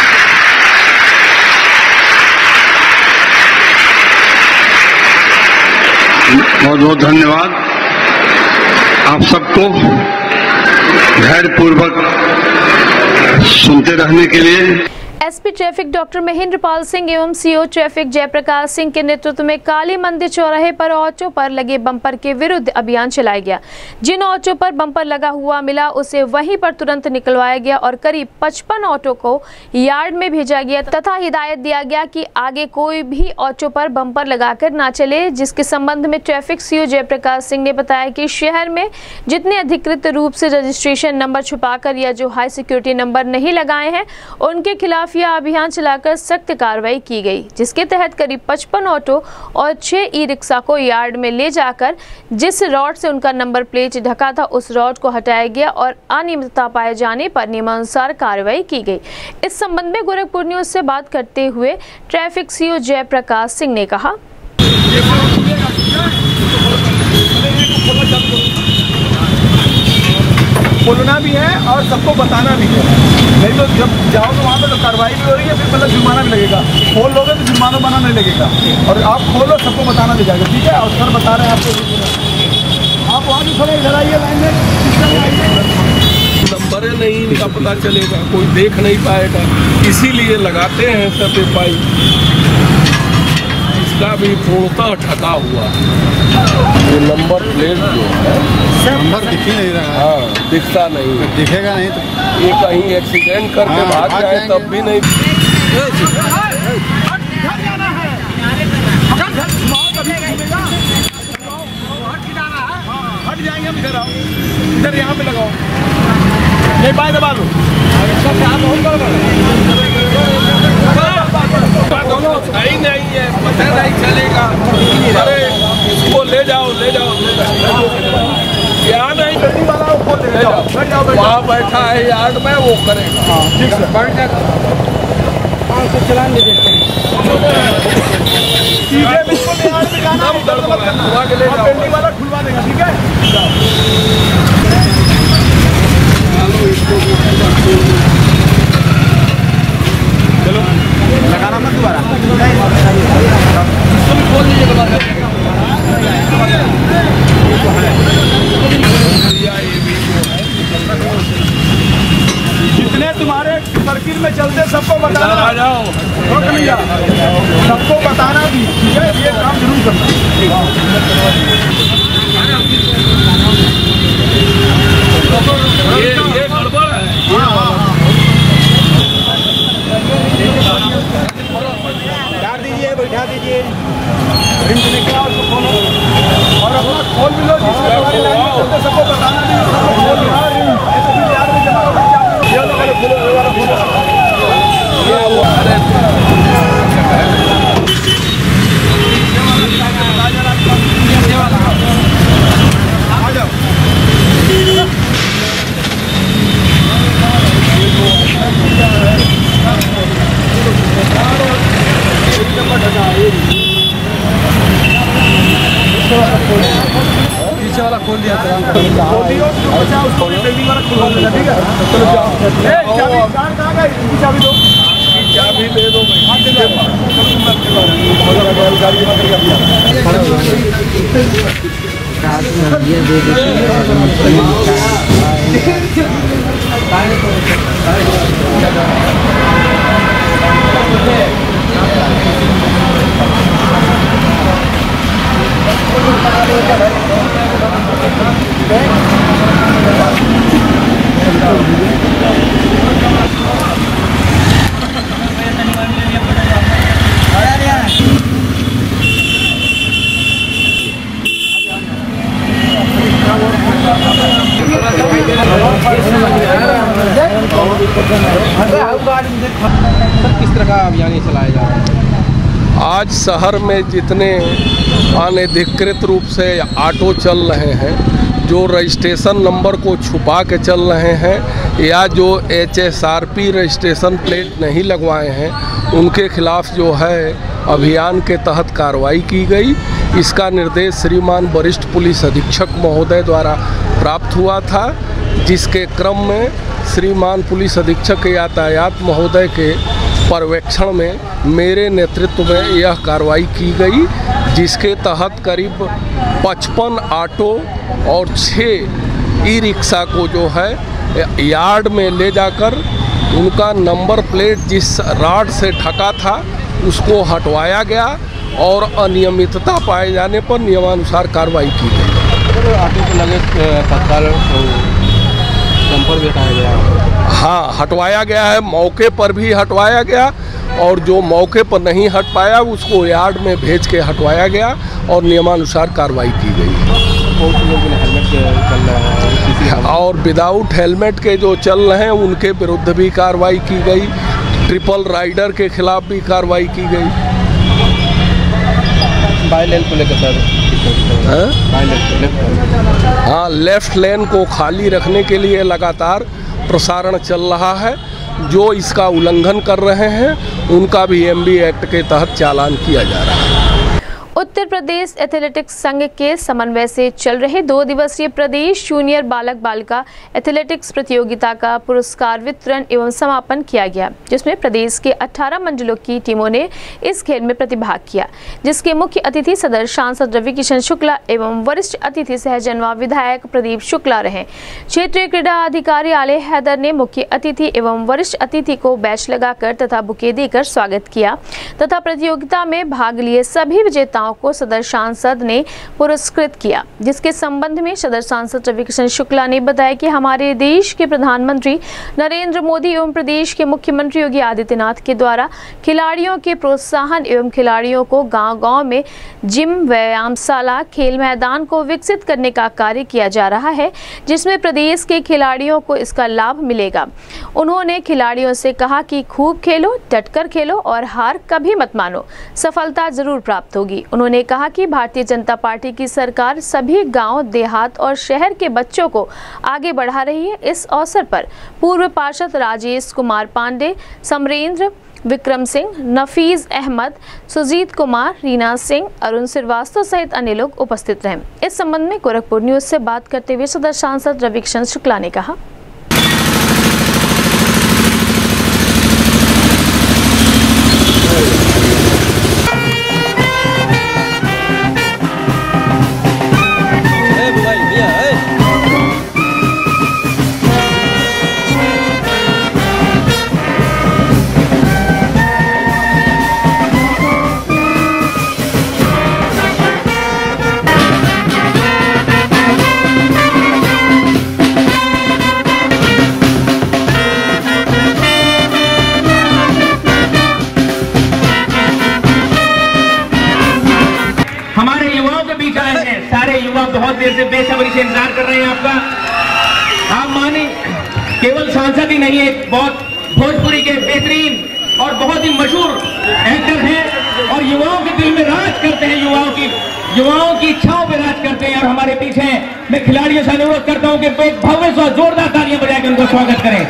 S7: बहुत बहुत धन्यवाद आप सबको धैर्यपूर्वक सुनते रहने के लिए।
S1: SP traffic doctor Mahendrapal Singh एवं सीओ ट्रैफिक जयप्रकाश सिंह के नेतृत्व में काली मंदिर चौराहे पर ऑटो पर लगे बम्पर के विरुद्ध अभियान चलाया गया। जिन ऑटो पर बम्पर लगा हुआ मिला उसे वहीं पर तुरंत निकलवाया गया और करीब 55 ऑटो को यार्ड में भेजा गया तथा हिदायत दिया गया कि आगे कोई भी ऑटो पर बम्पर लगाकर ना चले, जिसके संबंध में ट्रैफिक सीओ जयप्रकाश सिंह ने बताया कि शहर में जितने अधिकृत रूप से रजिस्ट्रेशन नंबर छुपाकर या जो हाई सिक्योरिटी नंबर नहीं लगाए हैं उनके खिलाफ यह अभियान चलाकर सख्त कार्रवाई की गई, जिसके तहत करीब 55 ऑटो और 6 ई रिक्शा को यार्ड में ले जाकर जिस रॉड से उनका नंबर प्लेट ढका था उस रॉड को हटाया गया और अनियमितता पाए जाने पर नियमानुसार कार्रवाई की गई। इस संबंध में गोरखपुर न्यूज से बात करते हुए ट्रैफिक सीओ जयप्रकाश सिंह ने कहा,
S9: बोलना भी है और सबको बताना भी है, नहीं तो जब जाओ तो वहाँ पे तो कार्रवाई भी हो रही है, फिर मतलब जुर्माना भी लगेगा। खोल लोगे तो जुर्माना बना नहीं लगेगा, और आप खोलो सबको बताना भी जाएगा। ठीक है, और सर बता रहे हैं आपको, आप वहाँ भी थोड़ा इधर आइए लाइन में,
S10: नंबर नहीं इनका पता चलेगा, कोई देख नहीं पाएगा, इसीलिए लगाते हैं सब पाइप। इसका भी पूर्णतः ढका हुआ ये नंबर प्लेट जो है,
S9: नंबर दिख ही नहीं रहा।
S10: हाँ, दिखता नहीं,
S9: दिखेगा नहीं तो
S10: ये कहीं एक्सीडेंट करके भाग जाए तब भी नहीं।
S9: हट जाएंगे हम, इधर आओ, इधर यहाँ पे लगाओ, नहीं बाएं दबा लो,
S10: दोनों सही नहीं है, पता नहीं चलेगा। अरे इसको ले जाओ ले जाओ ले जाओ, क्या नहीं ले जाओ, वहाँ बैठा है यार्ड में, वो करेगा। ठीक है, बैठ जाएगा, चलान दे देते हैं,
S9: सीधे बिल्कुल यार्ड में जाना है, पेंटिंग वाला खुलवा देगा। ठीक है, चलो लगाना मत दोबारा, तुम बोल दीजिए जितने तुम्हारे सर्किल में चलते सबको बताना,
S10: आ जाओ,
S9: सबको बताना भी, ठीक है, ये काम जरूर करना।
S10: ये गड़बड़ है।
S9: डाल दीजिए, बैठा दीजिए, रिंच निकला उसको खोलो, और अपना खोल भी लो, जिसमें तुम्हारी लाइन में चलते सबको बताना भी, सबको खोल लो, ऐसे भी यार में जमा हो जाए। ये वाला खोलो, ये वाला खोलो, ये वो आ जाओ। पीछे वाला खोल दिया, उसको बिल्डिंग वाला खुलवा देना। ठीक है, चलो जाओ, चाबी दो,
S10: चाबी दे दो
S11: सर, किस तरह का अभियान चलाया जा रहा है?
S10: आज शहर में जितने अनधिकृत रूप से ऑटो चल रहे हैं, जो रजिस्ट्रेशन नंबर को छुपा के चल रहे हैं या जो HSRP रजिस्ट्रेशन प्लेट नहीं लगवाए हैं, उनके खिलाफ जो है अभियान के तहत कार्रवाई की गई। इसका निर्देश श्रीमान वरिष्ठ पुलिस अधीक्षक महोदय द्वारा प्राप्त हुआ था, जिसके क्रम में श्रीमान पुलिस अधीक्षक यातायात महोदय के पर्यवेक्षण में मेरे नेतृत्व में यह कार्रवाई की गई, जिसके तहत करीब 55 ऑटो और 6 ई-रिक्शा को जो है यार्ड में ले जाकर उनका नंबर प्लेट जिस राड से ढका था उसको हटवाया गया और अनियमितता पाए जाने पर नियमानुसार कार्रवाई की गई।
S3: ऑटो को लगे तत्काल जंपर भी हटाया गया?
S10: हाँ, हटवाया गया है, मौके पर भी हटवाया गया और जो मौके पर नहीं हट पाया उसको यार्ड में भेज के हटवाया गया और नियमानुसार कार्रवाई की गई। और विदाउट हेलमेट के जो चल रहे हैं उनके विरुद्ध भी कार्रवाई की गई। ट्रिपल राइडर के खिलाफ भी कार्रवाई की गई।
S3: बाई लेन को लेकर
S10: हाँ, लेफ्ट लेन को खाली रखने के लिए लगातार प्रसारण चल रहा है। जो इसका उल्लंघन कर रहे हैं उनका भी MB एक्ट के तहत चालान किया जा रहा है।
S1: उत्तर प्रदेश एथलेटिक्स संघ के समन्वय से चल रहे 2 दिवसीय प्रदेश जूनियर बालक बालिका एथलेटिक्स प्रतियोगिता का पुरस्कार वितरण एवं समापन किया गया, जिसमें प्रदेश के 18 मंडलों की टीमों ने इस खेल में प्रतिभाग किया, जिसके मुख्य अतिथि सदर सांसद रवि किशन शुक्ला एवं वरिष्ठ अतिथि सहजनवा विधायक प्रदीप शुक्ला रहे। क्षेत्रीय क्रीड़ा अधिकारी आले हैदर ने मुख्य अतिथि एवं वरिष्ठ अतिथि को बैच लगाकर तथा बुके देकर स्वागत किया तथा प्रतियोगिता में भाग लिए सभी विजेताओं को सदर सांसद ने पुरस्कृत किया, जिसके संबंध में सदर सांसद रवि किशन शुक्ला ने बताया कि हमारे देश के प्रधानमंत्री नरेंद्र मोदी एवं प्रदेश के मुख्यमंत्री योगी आदित्यनाथ के द्वारा खिलाड़ियों के प्रोत्साहन एवं खिलाड़ियों को गांव-गांव में जिम, व्यायामशाला, खेल मैदान को विकसित करने का कार्य किया जा रहा है, जिसमें प्रदेश के खिलाड़ियों को इसका लाभ मिलेगा। उन्होंने खिलाड़ियों से कहा कि खूब खेलो, डटकर खेलो और हार कभी मत मानो, सफलता जरूर प्राप्त होगी। उन्होंने कहा कि भारतीय जनता पार्टी की सरकार सभी गांव, देहात और शहर के बच्चों को आगे बढ़ा रही है। इस अवसर पर पूर्व पार्षद राजेश कुमार पांडे, समरेंद्र, विक्रम सिंह, नफीज अहमद, सुजीत कुमार, रीना सिंह, अरुण श्रीवास्तव सहित अन्य लोग उपस्थित रहे। इस संबंध में गोरखपुर न्यूज से बात करते हुए सदर सांसद रवि किशन शुक्ला ने कहा,
S11: बहुत देर से बेसब्री से इंतजार कर रहे हैं आपका। आप माने केवल सांसद ही नहीं है, बहुत भोजपुरी के बेहतरीन और बहुत ही मशहूर एक्टर हैं और युवाओं के दिल में राज करते हैं, युवाओं की इच्छाओं पे राज करते हैं। और हमारे पीछे मैं खिलाड़ियों से अनुरोध करता हूं कि एक भव्य स्व जोरदार तालियां बजाकर उनको स्वागत करें।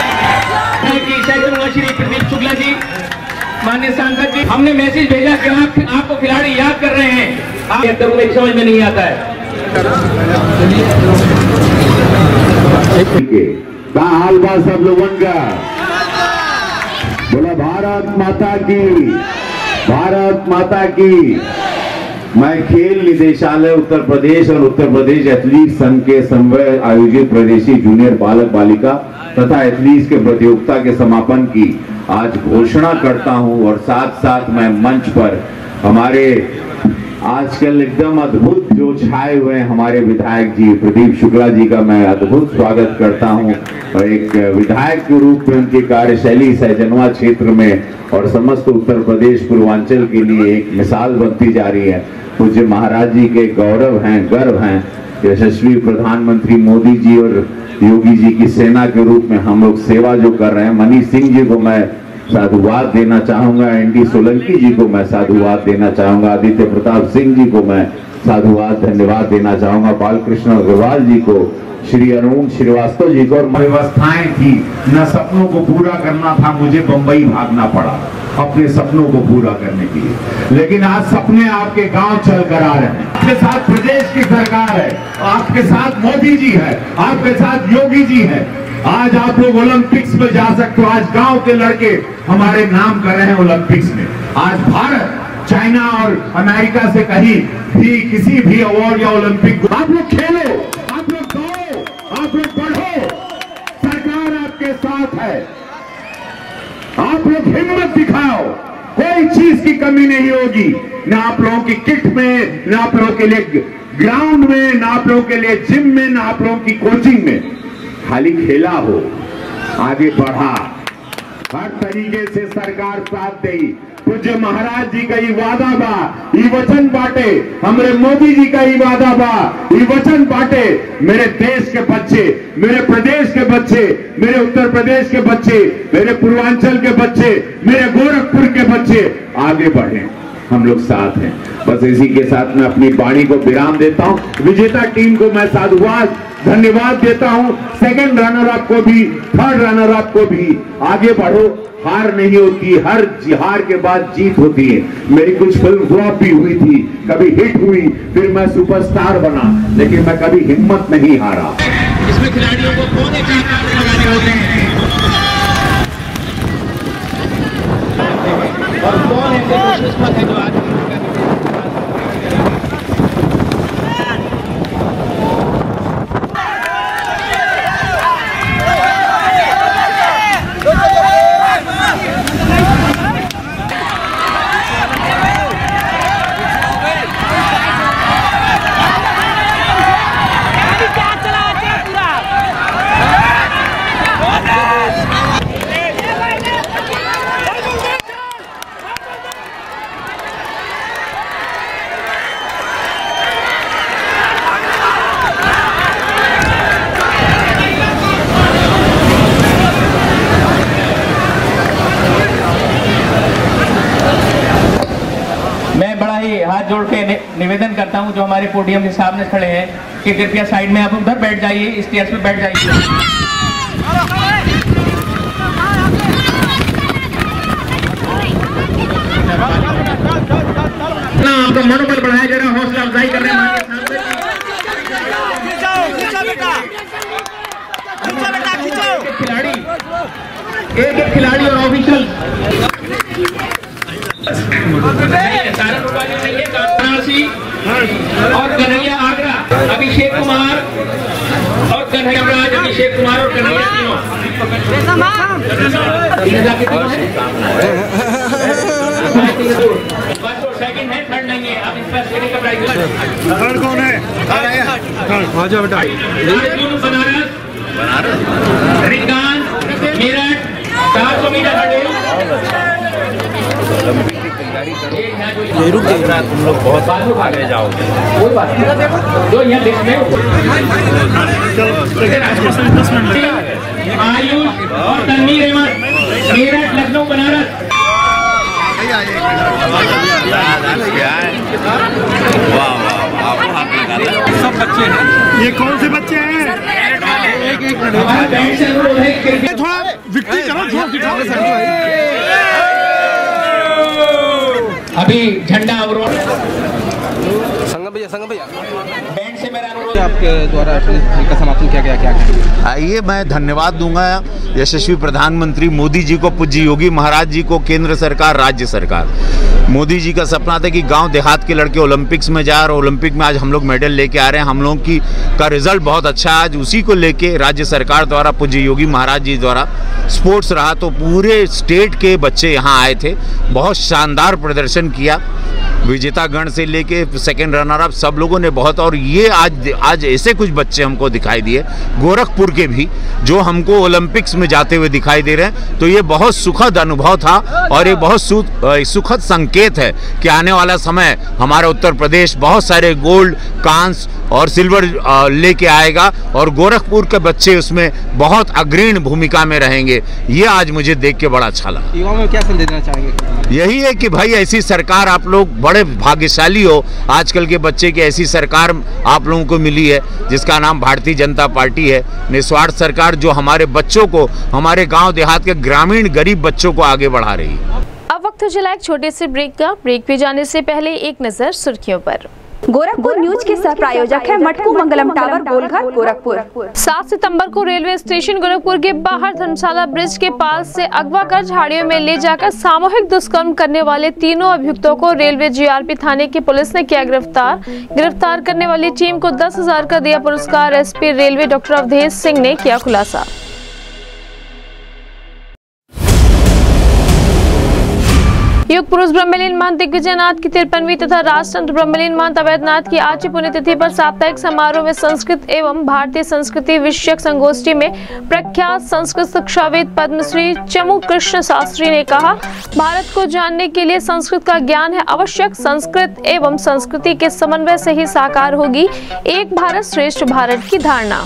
S11: श्री प्रदीप शुक्ला जी, माननीय सांसद जी, हमने मैसेज भेजा कि आपको खिलाड़ी याद कर रहे हैं, आप मेरी समझ में नहीं आता है।
S12: क्या हाल बा सब लोगों का? बोला भारत माता की, भारत माता की। मैं खेल निदेशालय उत्तर प्रदेश और उत्तर प्रदेश एथलीट संघ के समन्वय आयोजित प्रदेशी जूनियर बालक बालिका तथा एथलीट के प्रतियोगिता के समापन की आज घोषणा करता हूं और साथ साथ मैं मंच पर हमारे आजकल एकदम अद्भुत जो छाए हुए हमारे विधायक जी प्रदीप शुक्ला जी का मैं अद्भुत स्वागत करता हूं। और एक विधायक के रूप में उनकी कार्यशैली सहजनवा क्षेत्र में और समस्त उत्तर प्रदेश पूर्वांचल के लिए एक मिसाल बनती जा रही है। पूज्य महाराज जी के गौरव हैं, गर्व हैं। यशस्वी प्रधानमंत्री मोदी जी और योगी जी की सेना के रूप में हम लोग सेवा जो कर रहे हैं। मनीष सिंह जी को मैं साधुवाद देना चाहूंगा। एनडी सोलंकी जी को मैं साधुवाद देना चाहूंगा। आदित्य प्रताप सिंह जी को मैं साधुवाद धन्यवाद देना चाहूंगा। बालकृष्ण अग्रवाल जी को, श्री अरुण श्रीवास्तव जी को। और व्यवस्थाएं थी, न सपनों को पूरा करना था, मुझे बंबई भागना पड़ा अपने सपनों को पूरा करने के लिए। लेकिन आज सपने आपके गांव चल कर आ रहे हैं। आपके साथ प्रदेश की सरकार है, आपके साथ मोदी जी है, आपके साथ योगी जी है। आज आप लोग ओलंपिक्स में जा सकते हो। आज गांव के लड़के हमारे नाम कर रहे हैं ओलंपिक्स में। आज भारत चाइना और अमेरिका से कहीं भी किसी भी अवार्ड या ओलंपिक, आप लोग खेलो, आप लोग दौड़ो, आप लोग बढ़ो, सरकार आपके साथ है। आप लोग हिम्मत दिखाओ, कोई चीज की कमी नहीं होगी, न आप लोगों की किट में, न आप लोगों के लिए ग्राउंड में, न आप लोगों के लिए जिम में, न आप लोगों की कोचिंग में। खाली खेला हो, आगे बढ़ा, हर तरीके से सरकार साथ देगी। पूज्य महाराज जी का ये वादा बा, ये वचन बांटे, हमारे मोदी जी का ये वादा बा, ये वचन बांटे। मेरे देश के बच्चे, मेरे प्रदेश के बच्चे, मेरे उत्तर प्रदेश के बच्चे, मेरे पूर्वांचल के बच्चे, मेरे गोरखपुर के बच्चे आगे बढ़े, हम लोग साथ हैं। बस इसी के साथ मैं अपनी वाणी को विराम देता हूं। विजेता टीम को मैं साधुवाद धन्यवाद देता हूं। सेकंड रनर अप को भी, थर्ड रनर अप को भी। आगे बढ़ो, हार नहीं होती, हर हार के बाद जीत होती है। मेरी कुछ फिल्म फ्लॉप भी हुई थी, कभी हिट हुई, फिर मैं सुपरस्टार बना, लेकिन मैं कभी हिम्मत नहीं हारा।
S11: इसमें खिलाड़ियों को कौन एक लगाने होते हैं और कौन ऐसे खुशकिस्मत है जो आज हाथ जोड़ के निवेदन करता हूं जो हमारे पोडियम के सामने खड़े हैं कि कृपया साइड में आप उधर बैठ जाइए, स्टेज पे बैठ जाइए। आपका मनोबल बढ़ाया जा रहा है, हौसला अफजाई कर रहे हैं। खिलाड़ी, एक खिलाड़ी और ऑफिशियल और कन्हैया आगरा, अभिषेक कुमार और कन्हैया राज, अभिषेक कुमार और कन्हैया तीनों फर्स्ट और सेकंड है, थर्ड नहीं है। अब इस पर सेकंड का प्राइज थर्ड कौन है? बनारस, रिंगान, मेरठ 400 मीटर हर्डल। तुम लोग बहुत आगे जाओगे, कोई बात नहीं। जो यहाँ देश में आयुष और तनवीर अहमद, मेरठ, लखनऊ, बनारस।
S9: सब बच्चे हैं। ये कौन से बच्चे हैं? थोड़ा विक्ट्री करो, जोर दिखाओ।
S11: अभी झंडा अवरोध
S3: संगम भैया बैंड से मेरा अनुरोध आपके द्वारा का समापन किया गया, क्या?
S13: आइए, मैं धन्यवाद दूंगा यशस्वी प्रधानमंत्री मोदी जी को, पूज्य योगी महाराज जी को, केंद्र सरकार, राज्य सरकार। मोदी जी का सपना था कि गांव देहात के लड़के ओलंपिक्स में जाए, और ओलंपिक में आज हम लोग मेडल लेके आ रहे हैं। हम लोग का रिजल्ट बहुत अच्छा है। आज उसी को लेके राज्य सरकार द्वारा, पूज्य योगी महाराज जी द्वारा स्पोर्ट्स रहा, तो पूरे स्टेट के बच्चे यहाँ आए थे, बहुत शानदार प्रदर्शन किया। विजेता गण से लेके सेकंड रनर अप सब लोगों ने बहुत, और ये आज ऐसे कुछ बच्चे हमको दिखाई दिए गोरखपुर के भी जो हमको ओलंपिक्स में जाते हुए दिखाई दे रहे हैं। तो ये बहुत सुखद अनुभव था और ये बहुत सुखद संकेत है कि आने वाला समय हमारा उत्तर प्रदेश बहुत सारे गोल्ड, कांस्य और सिल्वर लेके आएगा और गोरखपुर के बच्चे उसमें बहुत अग्रणी भूमिका में रहेंगे। ये आज मुझे देख के बड़ा अच्छा लगा।
S3: युवाओं में क्या संदेश देना चाहेंगे?
S13: यही है कि भाई ऐसी सरकार, आप लोग बड़े भाग्यशाली हो, आजकल के बच्चे की ऐसी सरकार आप लोगों को मिली है जिसका नाम भारतीय जनता पार्टी है। निस्वार्थ सरकार जो हमारे बच्चों को, हमारे गांव देहात के ग्रामीण गरीब बच्चों को आगे बढ़ा रही है।
S1: अब वक्त चला एक छोटे से ब्रेक का। ब्रेक पे जाने से पहले एक नजर सुर्खियों पर।
S2: गोरखपुर न्यूज के सह प्रायोजक है मटकू मंगलम टावर गोलघर गोरखपुर।
S1: 7 सितंबर को रेलवे स्टेशन गोरखपुर के बाहर धर्मशाला ब्रिज के पास से अगवा कर झाड़ियों में ले जाकर सामूहिक दुष्कर्म करने वाले तीनों अभियुक्तों को रेलवे जीआरपी थाने की पुलिस ने किया गिरफ्तार करने वाली टीम को 10,000 का दिया पुरस्कार। SP railway doctor Awadhesh Singh ने किया खुलासा। युग पुरुष ब्रह्मलीन महंत दिग्विजयनाथ की 53वीं तथा राष्ट्रसंत ब्रह्मलीन महंत अवैधनाथ की आज की पुण्यतिथि पर साप्ताहिक समारोह में संस्कृत एवं भारतीय संस्कृति विषयक संगोष्ठी में प्रख्यात संस्कृत शिक्षाविद पद्मश्री चमू कृष्ण शास्त्री ने कहा, भारत को जानने के लिए संस्कृत का ज्ञान है आवश्यक। संस्कृत एवं संस्कृति के समन्वय से ही साकार होगी एक भारत श्रेष्ठ भारत की धारणा।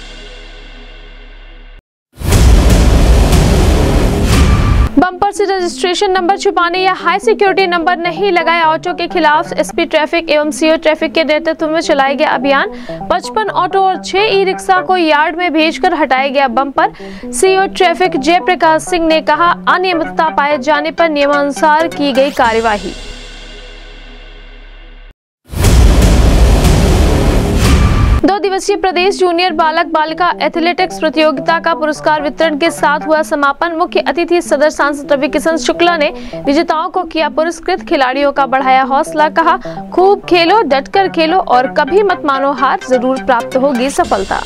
S1: बम्पर से रजिस्ट्रेशन नंबर छुपाने या हाई सिक्योरिटी नंबर नहीं लगाए ऑटो के खिलाफ एसपी ट्रैफिक एवं सीओ ट्रैफिक के नेतृत्व में चलाया गया अभियान। 55 ऑटो और 6 ई रिक्शा को यार्ड में भेजकर हटाया गया bumper. CO traffic Jaiprakash Singh ने कहा, अनियमितता पाए जाने पर नियमानुसार की गई कार्यवाही। दो दिवसीय प्रदेश जूनियर बालक बालिका एथलेटिक्स प्रतियोगिता का पुरस्कार वितरण के साथ हुआ समापन। मुख्य अतिथि सदर सांसद रवि किशन शुक्ला ने विजेताओं को किया पुरस्कृत। खिलाड़ियों का बढ़ाया हौसला, कहा खूब खेलो, डटकर खेलो और कभी मत मानो हार, जरूर प्राप्त होगी सफलता।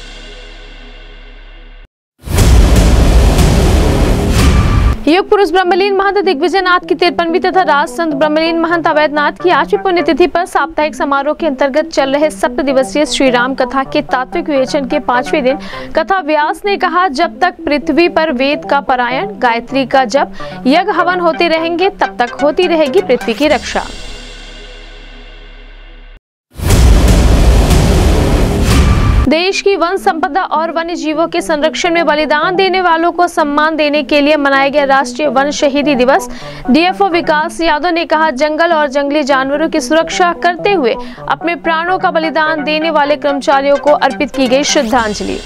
S1: युग पुरुष ब्रह्मलीन महंत दिग्विजयनाथ की 53वीं तथा राष्ट्रसंत ब्रह्मलीन महंत अवैधनाथ की 8वीं पुण्यतिथि पर साप्ताहिक समारोह के अंतर्गत चल रहे 7 दिवसीय श्री राम कथा के तात्विक विवेचन के 5वें दिन कथा व्यास ने कहा, जब तक पृथ्वी पर वेद का पारायण, गायत्री का जप, यज्ञ हवन होते रहेंगे तब तक होती रहेगी पृथ्वी की रक्षा। देश की वन संपदा और वन्य जीवों के संरक्षण में बलिदान देने वालों को सम्मान देने के लिए मनाया गया राष्ट्रीय वन शहीदी दिवस। डीएफओ विकास यादव ने कहा, जंगल और जंगली जानवरों की सुरक्षा करते हुए अपने प्राणों का बलिदान देने वाले कर्मचारियों को अर्पित की गई श्रद्धांजलि।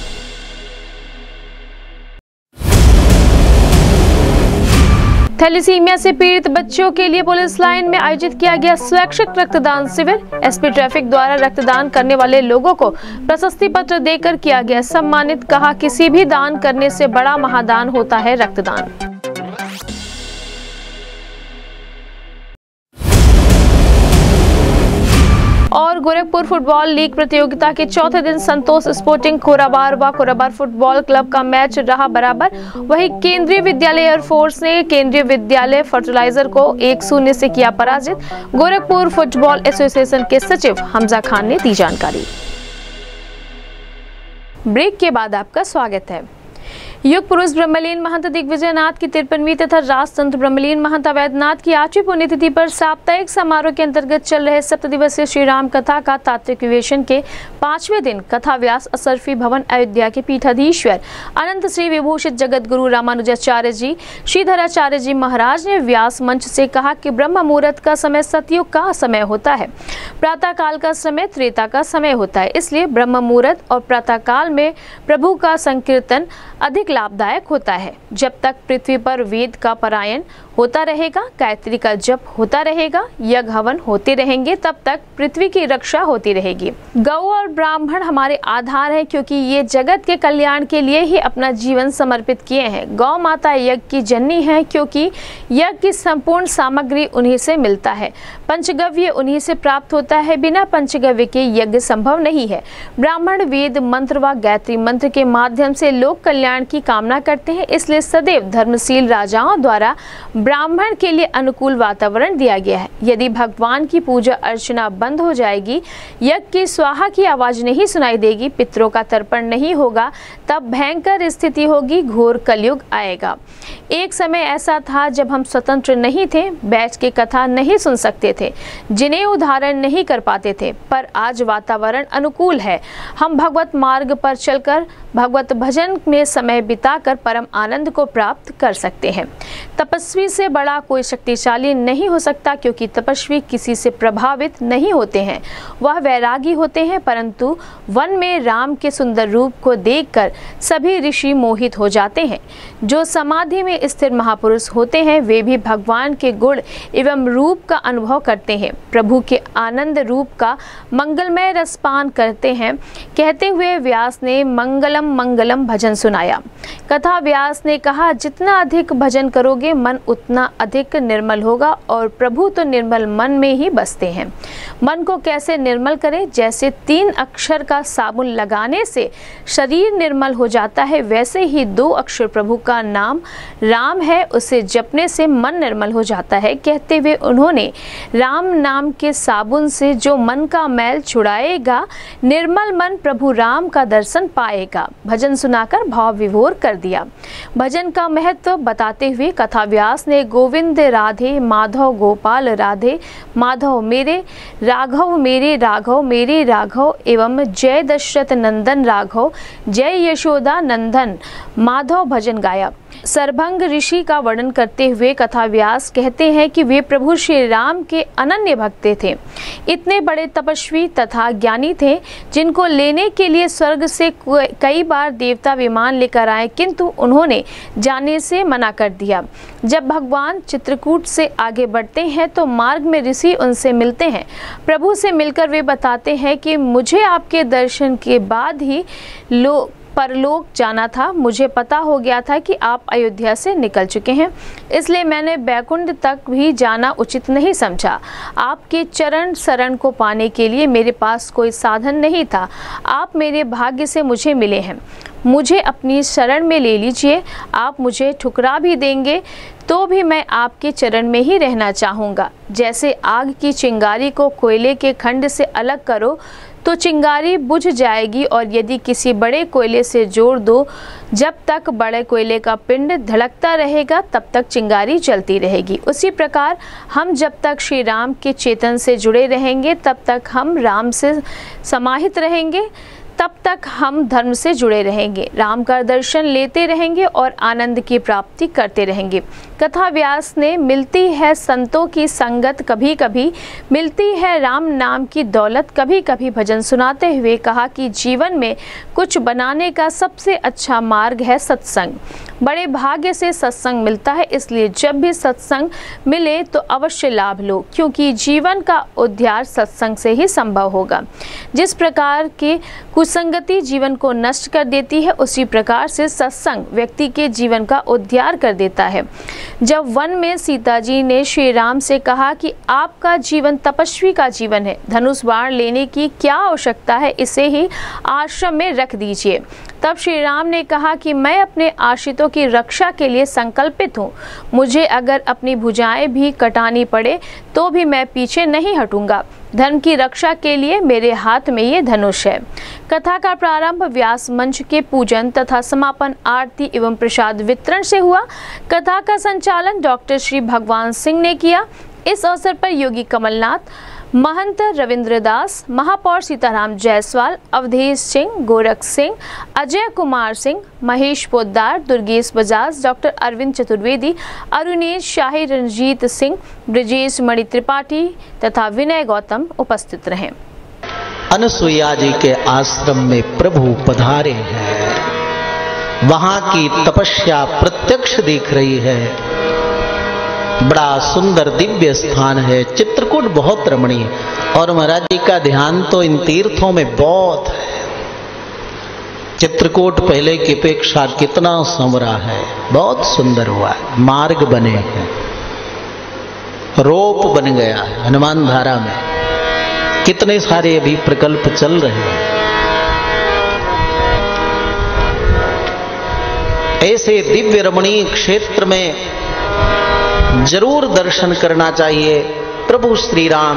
S1: थैलीसीमिया से पीड़ित बच्चों के लिए पुलिस लाइन में आयोजित किया गया स्वैच्छिक रक्तदान शिविर। एसपी ट्रैफिक द्वारा रक्तदान करने वाले लोगों को प्रशस्ति पत्र देकर किया गया सम्मानित। कहा, किसी भी दान करने से बड़ा महादान होता है रक्तदान। और गोरखपुर फुटबॉल लीग प्रतियोगिता के चौथे दिन संतोष स्पोर्टिंग खोराबार व खोराबार फुटबॉल क्लब का मैच रहा बराबर। वहीं केंद्रीय विद्यालय एयरफोर्स ने केंद्रीय विद्यालय फर्टिलाइजर को 1-0 से किया पराजित। गोरखपुर फुटबॉल एसोसिएशन के सचिव हमजा खान ने दी जानकारी। ब्रेक के बाद आपका स्वागत है। युग पुरुष ब्रह्मलीन महंत दिग्विजयनाथ की 53वीं तथा राष्ट्रसंत ब्रह्मलीन महंत अवैधनाथ की 8वीं पुण्यतिथि पर साप्ताहिक समारोह के अंतर्गत चल रहे 7 दिवसीय श्री राम कथा का तात्विक विवेचन के 5वें दिन कथा व्यास असरफी भवन अयोध्या के पीठाधीश्वर अनंत श्री विभूषित जगत गुरु रामानुजाचार्य जी श्रीधराचार्य जी महाराज ने व्यास मंच से कहा कि ब्रह्म मुहूर्त का समय सतयुग का समय होता है, प्रातः काल का समय त्रेता का समय होता है। इसलिए ब्रह्म मुहूर्त और प्रातः काल में प्रभु का संकीर्तन अधिक लाभदायक होता है। जब तक पृथ्वी पर वेद का पारायण होता रहेगा, गायत्री का जप होता रहेगा, यज्ञ हवन होते रहेंगे, तब तक पृथ्वी की रक्षा होती रहेगी। गौ और ब्राह्मण हमारे आधार है, क्योंकि ये जगत के कल्याण के लिए ही अपना जीवन समर्पित किए हैं। गौ माता यज्ञ की जननी है, क्योंकि यज्ञ की संपूर्ण सामग्री उन्हीं से मिलता है। पंचगव्य उन्हीं से प्राप्त होता है, बिना पंचगव्य के यज्ञ संभव नहीं है। ब्राह्मण वेद मंत्र व गायत्री मंत्र के माध्यम से लोक कल्याण की कामना करते हैं, इसलिए सदैव धर्मशील राजाओं द्वारा ब्राह्मण के लिए अनुकूल वातावरण दिया गया है। यदि भगवान की पूजा अर्चना बंद हो जाएगी, यज्ञ की स्वाहा की आवाज नहीं सुनाई देगी, पितरों का तर्पण नहीं होगा, तब भयंकर स्थिति होगी, घोर कलयुग आएगा। एक समय ऐसा था जब हम स्वतंत्र नहीं थे, बैठ के कथा नहीं सुन सकते थे, जिन्हें उदाहरण नहीं कर पाते थे, पर आज वातावरण अनुकूल है। हम भगवत मार्ग पर चलकर भगवत भजन में समय बिताकर परम आनंद को प्राप्त कर सकते हैं। तपस्वी से बड़ा कोई शक्तिशाली नहीं हो सकता, क्योंकि तपस्वी किसी से प्रभावित नहीं होते हैं, वह वैरागी होते हैं। परंतु वन में राम के सुंदर रूप को देखकर सभी ऋषि मोहित हो जाते हैं। जो समाधि में स्थिर महापुरुष होते हैं, वे भी भगवान के गुण एवं रूप का अनुभव करते हैं, प्रभु के आनंद रूप का मंगलमय रसपान करते हैं। कहते हुए व्यास ने मंगलम मंगलम भजन सुनाया। कथा व्यास ने कहा, जितना अधिक भजन करोगे मन उतना अधिक निर्मल होगा, और प्रभु तो निर्मल मन में ही बसते हैं। मन को कैसे निर्मल करें? जैसे 3 अक्षर का साबुन लगाने से शरीर निर्मल हो जाता है, वैसे ही 2 अक्षर प्रभु का नाम राम है, उसे जपने से मन निर्मल हो जाता है। कहते हुए उन्होंने राम नाम के साबुन से जो मन का मैल छुड़ाएगा, निर्मल मन प्रभु राम का दर्शन पाएगा, भजन सुनाकर भाव विभोर कर दिया। भजन का महत्व बताते हुए कथा व्यास ने गोविंद राधे माधव गोपाल राधे माधव मेरे राघव मेरे राघव एवं जय दशरथ नंदन राघव जय यशोदा नंदन माधव भजन गाया। सरभंग ऋषि का वर्णन करते हुए कथा व्यास कहते हैं कि वे प्रभु श्री राम के अनन्य भक्त थे। इतने बड़े तपस्वी तथा ज्ञानी थे, जिनको लेने के लिए स्वर्ग से कई बार देवता विमान लेकर आए, किंतु उन्होंने जाने से मना कर दिया। जब भगवान चित्रकूट से आगे बढ़ते हैं तो मार्ग में ऋषि उनसे मिलते हैं। प्रभु से मिलकर वे बताते हैं कि मुझे आपके दर्शन के बाद ही परलोक जाना था। मुझे पता हो गया था कि आप अयोध्या से निकल चुके हैं, इसलिए मैंने बैकुंठ तक भी जाना उचित नहीं समझा। आपके चरण शरण को पाने के लिए मेरे पास कोई साधन नहीं था। आप मेरे भाग्य से मुझे मिले हैं, मुझे अपनी शरण में ले लीजिए। आप मुझे ठुकरा भी देंगे तो भी मैं आपके चरण में ही रहना चाहूँगा। जैसे आग की चिंगारी को कोयले के खंड से अलग करो तो चिंगारी बुझ जाएगी, और यदि किसी बड़े कोयले से जोड़ दो, जब तक बड़े कोयले का पिंड धड़कता रहेगा तब तक चिंगारी चलती रहेगी। उसी प्रकार हम जब तक श्री राम के चेतन से जुड़े रहेंगे, तब तक हम राम से समाहित रहेंगे, तब तक हम धर्म से जुड़े रहेंगे, राम का दर्शन लेते रहेंगे और आनंद की प्राप्ति करते रहेंगे। कथा व्यास ने मिलती है संतों की संगत कभी कभी, मिलती है राम नाम की दौलत कभी कभी भजन सुनाते हुए कहा कि जीवन में कुछ बनाने का सबसे अच्छा मार्ग है सत्संग। बड़े भाग्य से सत्संग मिलता है, इसलिए जब भी सत्संग मिले तो अवश्य लाभ लो, क्योंकि जीवन का उद्धार सत्संग से ही संभव होगा। जिस प्रकार की कुसंगति जीवन को नष्ट कर देती है, उसी प्रकार से सत्संग व्यक्ति के जीवन का उद्धार कर देता है। जब वन में सीता जी ने श्री राम से कहा कि आपका जीवन तपस्वी का जीवन है, धनुष बाण लेने की क्या आवश्यकता है, इसे ही आश्रम में रख दीजिए। तब श्री राम ने कहा कि मैं अपने आश्रितों की रक्षा के लिए संकल्पित हूँ, मुझे अगर अपनी भुजाएं भी कटानी पड़े तो भी मैं पीछे नहीं हटूंगा। धर्म की रक्षा के लिए मेरे हाथ में ये धनुष है। कथा का प्रारंभ व्यास मंच के पूजन तथा समापन आरती एवं प्रसाद वितरण से हुआ। कथा का संचालन डॉक्टर श्री भगवान सिंह ने किया। इस अवसर पर योगी कमलनाथ, महंत रविंद्र दास, महापौर सीताराम जायसवाल, अवधेश सिंह, गोरख सिंह, अजय कुमार सिंह, महेश पोद्दार, दुर्गेश बजाज, डॉक्टर अरविंद चतुर्वेदी, अरुणेश शाही, रंजीत सिंह, ब्रजेश मणि त्रिपाठी तथा विनय गौतम उपस्थित रहे।
S14: अनुसुईया जी के आश्रम में प्रभु पधारे हैं, वहां की तपस्या प्रत्यक्ष दिख रही है। बड़ा सुंदर दिव्य स्थान है, चित्रकूट बहुत रमणीय, और महाराज जी का ध्यान तो इन तीर्थों में बहुत है। चित्रकूट पहले की अपेक्षा कितना संवरा है, बहुत सुंदर हुआ है। मार्ग बने हैं, रोप बन गया है, हनुमान धारा में कितने सारे अभी प्रकल्प चल रहे हैं। ऐसे दिव्य रमणीय क्षेत्र में जरूर दर्शन करना चाहिए। प्रभु श्री राम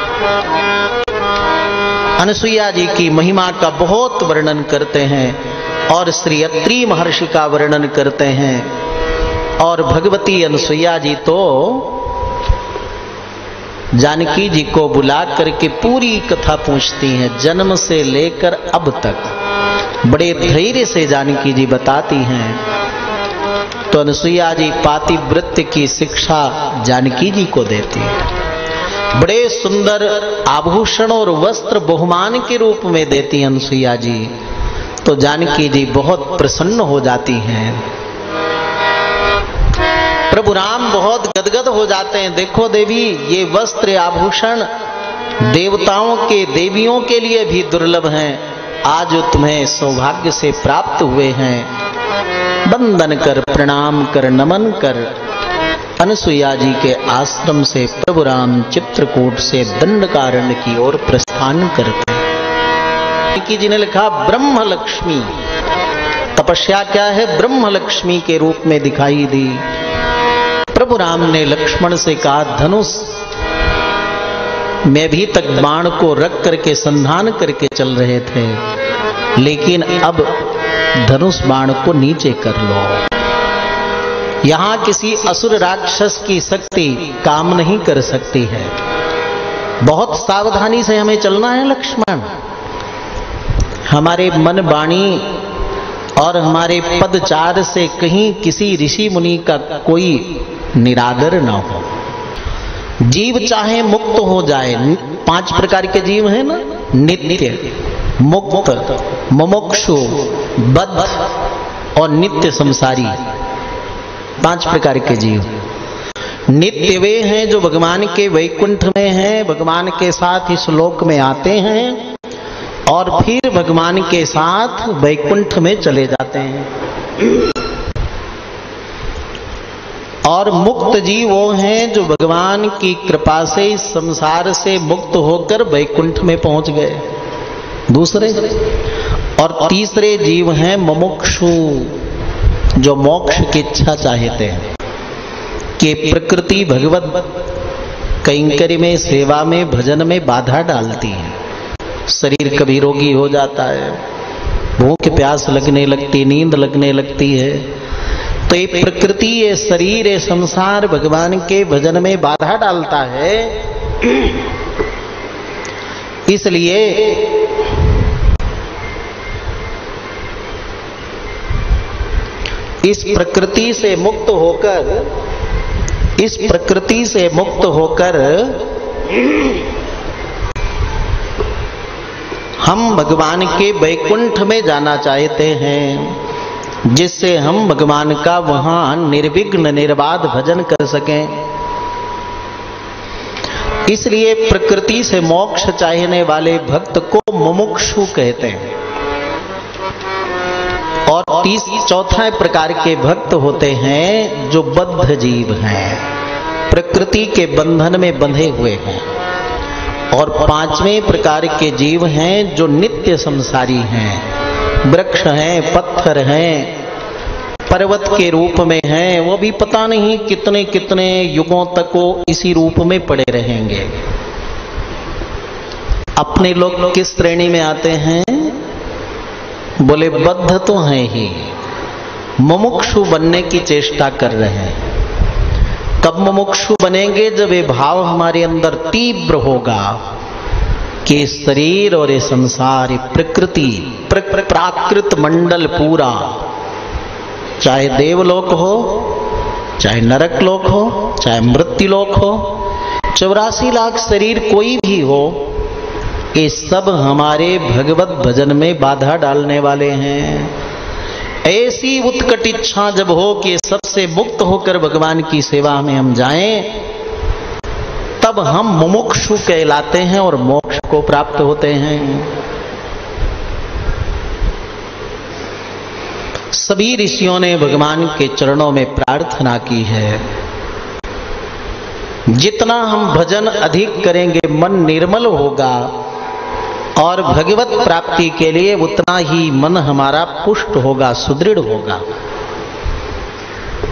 S14: अनसुईया जी की महिमा का बहुत वर्णन करते हैं और श्री अत्रि महर्षि का वर्णन करते हैं। और भगवती अनसुईया जी तो जानकी जी को बुला करके पूरी कथा पूछती हैं, जन्म से लेकर अब तक बड़े धैर्य से जानकी जी बताती हैं। तो अनसुईया जी पातिव्रत्य की शिक्षा जानकी जी को देती है, बड़े सुंदर आभूषण और वस्त्र बहुमान के रूप में देती हैं अनसुईया जी। तो जानकी जी बहुत प्रसन्न हो जाती हैं। प्रभु राम बहुत गदगद हो जाते हैं, देखो देवी ये वस्त्र आभूषण देवताओं के देवियों के लिए भी दुर्लभ हैं, आज तुम्हें सौभाग्य से प्राप्त हुए हैं। वंदन कर, प्रणाम कर, नमन कर। अनसुईया जी के आश्रम से प्रभु राम चित्रकूट से दंडकारण्य की ओर प्रस्थान करते हैं। जानकी जी ने लिखा ब्रह्म लक्ष्मी, तपस्या क्या है, ब्रह्म लक्ष्मी के रूप में दिखाई दी। प्रभु राम ने लक्ष्मण से कहा धनुष में भी तक बाण को रख करके संधान करके चल रहे थे, लेकिन अब धनुष बाण को नीचे कर लो। यहां किसी असुर राक्षस की शक्ति काम नहीं कर सकती है। बहुत सावधानी से हमें चलना है लक्ष्मण। हमारे मन वाणी और हमारे पदचार से कहीं किसी ऋषि मुनि का कोई निरादर ना हो। जीव चाहे मुक्त हो जाए, 5 प्रकार के जीव हैं ना, नित्य, मुक्त, मुमुक्षु, बद्ध और नित्य संसारी, 5 प्रकार के जीव। नित्य वे हैं जो भगवान के वैकुंठ में हैं, भगवान के साथ इस लोक में आते हैं और फिर भगवान के साथ वैकुंठ में चले जाते हैं। और मुक्त जीव वो हैं जो भगवान की कृपा से इस संसार से मुक्त होकर वैकुंठ में पहुंच गए। दूसरे और तीसरे जीव हैं मुमुक्षु, जो मोक्ष की इच्छा चाहते हैं कि प्रकृति भगवत कैंकर्य में, सेवा में, भजन में बाधा डालती है। शरीर कभी रोगी हो जाता है, भूख प्यास लगने लगती, नींद लगने लगती है। तो ये प्रकृति, ये शरीर, ये संसार भगवान के भजन में बाधा डालता है। इसलिए इस प्रकृति से मुक्त होकर हम भगवान के वैकुंठ में जाना चाहते हैं, जिससे हम भगवान का वहां निर्विघ्न निर्बाध भजन कर सकें। इसलिए प्रकृति से मोक्ष चाहने वाले भक्त को मुमुक्षु कहते हैं। और चौथा प्रकार के भक्त होते हैं जो बद्ध जीव हैं, प्रकृति के बंधन में बंधे हुए हैं। और 5वें प्रकार के जीव हैं जो नित्य संसारी हैं, वृक्ष हैं, पत्थर हैं, पर्वत के रूप में हैं, वो भी पता नहीं कितने कितने युगों तक वो इसी रूप में पड़े रहेंगे। अपने लोग किस श्रेणी में आते हैं? बोले बद्ध तो हैं ही, मुमुक्षु बनने की चेष्टा कर रहे हैं। कब मुमुक्षु बनेंगे? जब ये भाव हमारे अंदर तीव्र होगा कि शरीर और ये संसार, ये प्रकृति, प्राकृत मंडल पूरा, चाहे देवलोक हो, चाहे नरक लोक हो, चाहे मृत्युलोक हो, 84 लाख शरीर कोई भी हो, ये सब हमारे भगवत भजन में बाधा डालने वाले हैं। ऐसी उत्कट इच्छा जब हो कि सबसे मुक्त होकर भगवान की सेवा में हम जाएं, तब हम मुमुक्षु कहलाते हैं और मोक्ष को प्राप्त होते हैं। सभी ऋषियों ने भगवान के चरणों में प्रार्थना की है, जितना हम भजन अधिक करेंगे मन निर्मल होगा और भगवत प्राप्ति के लिए उतना ही मन हमारा पुष्ट होगा, सुदृढ़ होगा।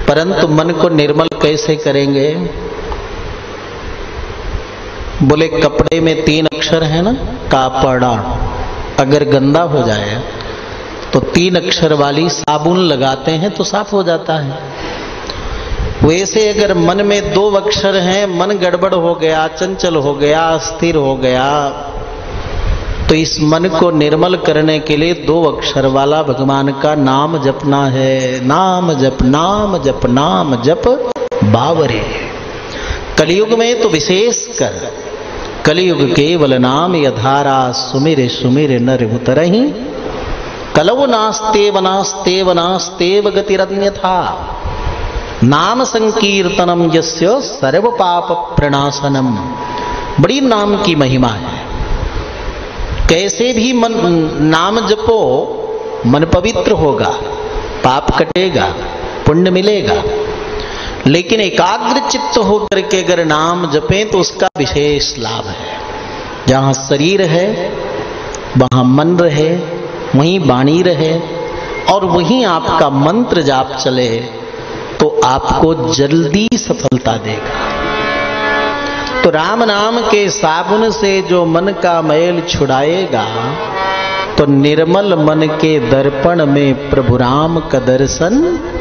S14: परंतु मन को निर्मल कैसे करेंगे? बोले कपड़े में 3 अक्षर है ना, कापड़ा, अगर गंदा हो जाए तो 3 अक्षर वाली साबुन लगाते हैं तो साफ हो जाता है। वैसे अगर मन में 2 अक्षर हैं, मन गड़बड़ हो गया, चंचल हो गया, अस्थिर हो गया, तो इस मन को निर्मल करने के लिए 2 अक्षर वाला भगवान का नाम जपना है। नाम जप, नाम जप, नाम जप बावरे। कलयुग में तो विशेष कर, कलयुग केवल नाम यधारा, सुमिर सुमिर नर उतरहि, कलौ नास्तेव नास्तेव नास्तेव गतिरन्यथा, नाम संकीर्तनम यस्य सर्व पाप प्रणाशनम। बड़ी नाम की महिमा है। कैसे भी मन नाम जपो, मन पवित्र होगा, पाप कटेगा, पुण्य मिलेगा। लेकिन एकाग्र चित्त होकर के अगर नाम जपें तो उसका विशेष लाभ है। जहां शरीर है वहां मन रहे, वहीं वाणी रहे और वहीं आपका मंत्र जाप चले तो आपको जल्दी सफलता देगा। तो राम नाम के साबुन से जो मन का मैल छुड़ाएगा तो निर्मल मन के दर्पण में प्रभु राम का दर्शन।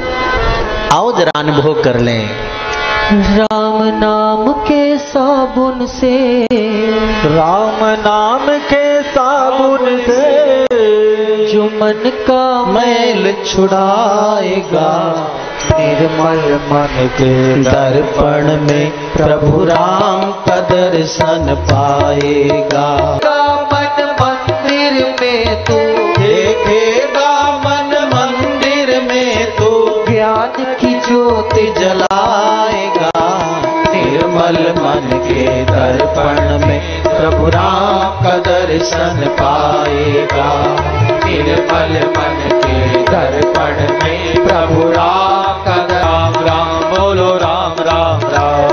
S14: आओ जरा अनुभव कर लें।
S15: राम नाम के साबुन से, राम नाम के साबुन से जो मन का मैल छुड़ाएगा, निर्मल मन के दर्पण में प्रभु राम का दर्शन पाएगा। मन मंदिर में तू देखेगा, मन मंदिर में तू ज्ञान की ज्योति जलाएगा, निर्मल मन के दर्पण में प्रभु राम का दर्शन पाएगा। निर्मल मन के दर्पण में प्रभु राम का, राम राम बोलो, राम राम राम।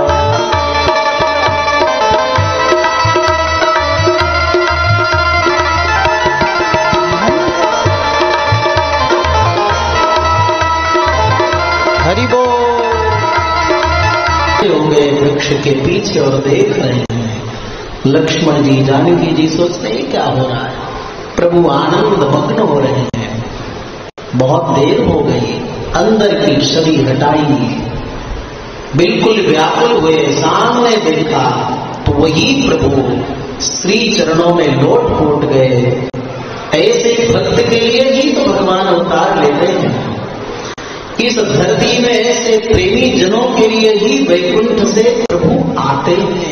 S14: हरि बोल। होंगे वृक्ष के पीछे और देख रहे हैं, लक्ष्मण जी, जानकी जी सोचते हैं क्या हो रहा है। प्रभु आनंद मग्न हो रहे हैं। बहुत देर हो गई, अंदर की छवि हटाई, बिल्कुल व्याकुल हुए, सामने देखा तो वही प्रभु श्री चरणों में लोट पोट गए। ऐसे भक्त के लिए ही तो भगवान अवतार लेते हैं। इस धरती में ऐसे प्रेमी जनों के लिए ही वैकुंठ से प्रभु आते हैं।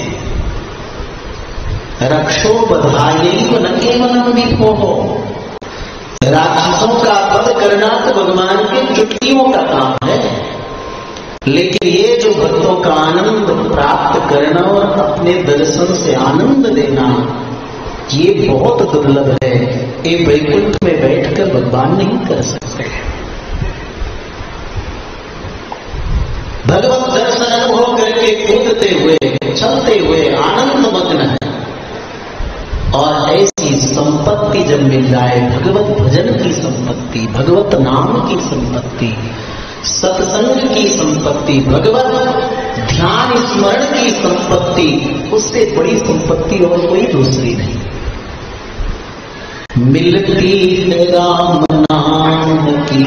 S14: रक्षो बधाई न केवलम विभो, राक्षसों का वध करना तो भगवान के चुटकियों का काम है, लेकिन ये जो भक्तों का आनंद प्राप्त करना और अपने दर्शन से आनंद देना, ये बहुत दुर्लभ है। ये वैकुंठ में बैठकर भगवान नहीं कर सकते। भगवत दर्शन अनुभव करके कूदते हुए, चलते हुए आनंद मग्न है। और ऐसी संपत्ति जब मिल जाए, भगवत भजन की संपत्ति, भगवत नाम की संपत्ति, सत्संग की संपत्ति, भगवत ध्यान स्मरण की संपत्ति, उससे बड़ी संपत्ति और कोई दूसरी नहीं मिलती है। राम नाम की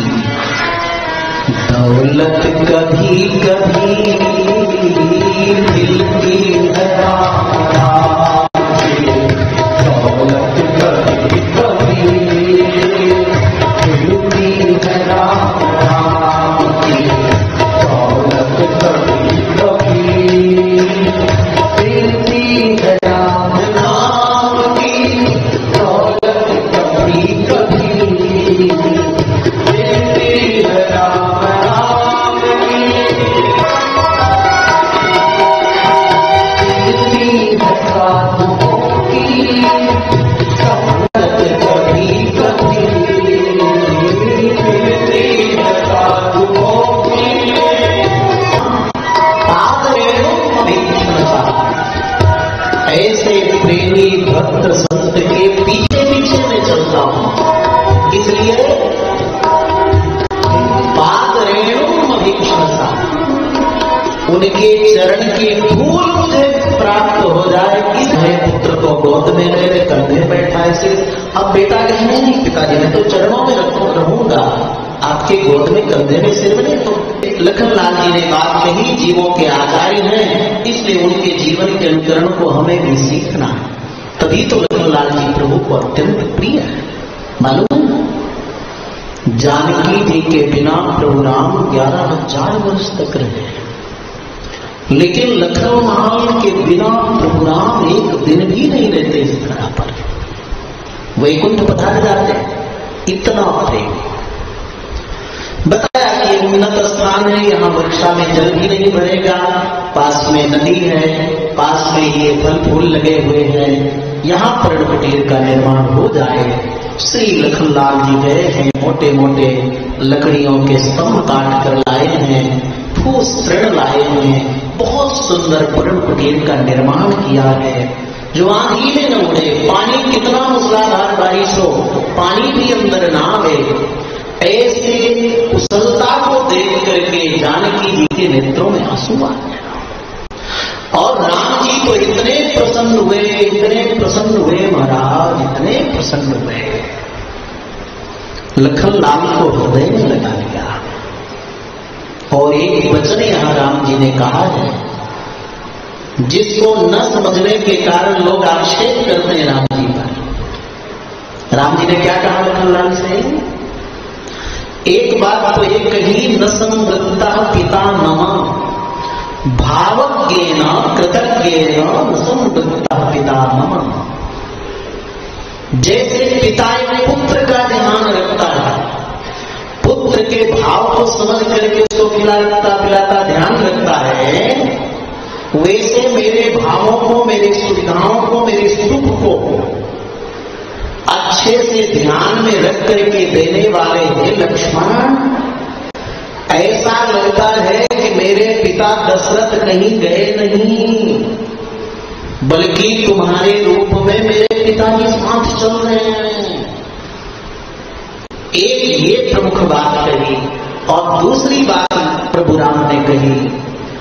S14: दौलत कभी कभी मिलती है, राम नाम की दौलत कभी कभी मिलती है, राम नाम की दौलत कभी कभी मिलती है, राम नाम की दौलत कभी कभी मिलती है, राम नाम की। उनके चरण की धूल मुझे प्राप्त हो जाए। इस पुत्र को गोद में मेरे कंधे बैठा ऐसे। अब बेटा कहे नहीं पिताजी मैं तो चरणों में रहूंगा, आपके गोद में कंधे में सिर में। तो लखनलाल जी ने बात कही, जीवों के आचार्य हैं, इसलिए उनके जीवन के अनुकरण को हमें भी सीखना है। तभी तो लखनलाल जी प्रभु को अत्यंत प्रिय है। मालूम जानकी जी के बिना प्रभु राम 11,000 वर्ष तक रहे, लेकिन लखनलाल के बिना प्रभु राम एक दिन भी नहीं रहते इस तरह पर। वैकुंठ पधार जाते, इतना प्रेम। बताया कि उन्नत स्थान है, यहाँ वर्षा में जल भी नहीं भरेगा, पास में नदी है, पास में ये फल फूल लगे हुए हैं, यहाँ पर्ण कुटीर का निर्माण हो जाए। श्री लखनलाल जी गए हैं, मोटे मोटे लकड़ियों के स्तंभ काट कर लाए हैं, ठोस तृण लाए हैं, बहुत सुंदर पर्ण कुटीर का निर्माण किया है, जो आंधी में न उड़े, पानी कितना मूसलाधार बारिश हो पानी भी अंदर ना आवे। ऐसे कुशलता को देख करके जानकी जी के नेत्रों में आंसू आ गया। और राम जी तो इतने प्रसन्न हुए महाराज, इतने प्रसन्न हुए, लखनलाल को हृदय में लगा लिया। और एक वचन यहाँ राम जी ने कहा है, जिसको न समझने के कारण लोग आक्षेप करते हैं राम जी पर। राम जी ने क्या कहा लखनलाल से? एक बात तो ये कही, न संवृत्ता पिता नमा भावज्ञेन कृतज्ञेन न संवृत्ता पिता नमा। जैसे पिता एक पुत्र का ध्यान रखता है, पुत्र के भाव को समझ करके उसको पिलाता ध्यान रखता है, वैसे मेरे भावों को, मेरी सुविधाओं को, मेरे सुख को अच्छे से ध्यान में रख करके देने वाले हैं लक्ष्मण। ऐसा लगता है कि मेरे पिता दशरथ कहीं गए नहीं, बल्कि तुम्हारे रूप में मेरे पिताजी साथ चल रहे हैं। एक ये प्रमुख बात कही। और दूसरी बात प्रभु राम ने कही,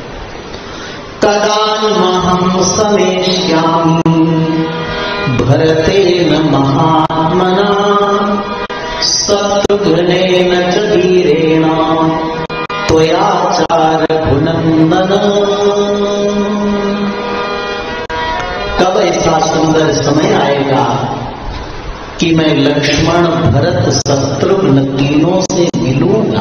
S14: तदान्महं समेष्यामि भरतेन महात्मना शत्रुघ्नेन च वीरेण त्वयाचार भुनंदन। कब ऐसा सुंदर समय आएगा कि मैं लक्ष्मण भरत शत्रुघ्न तीनों से मिलूंगा।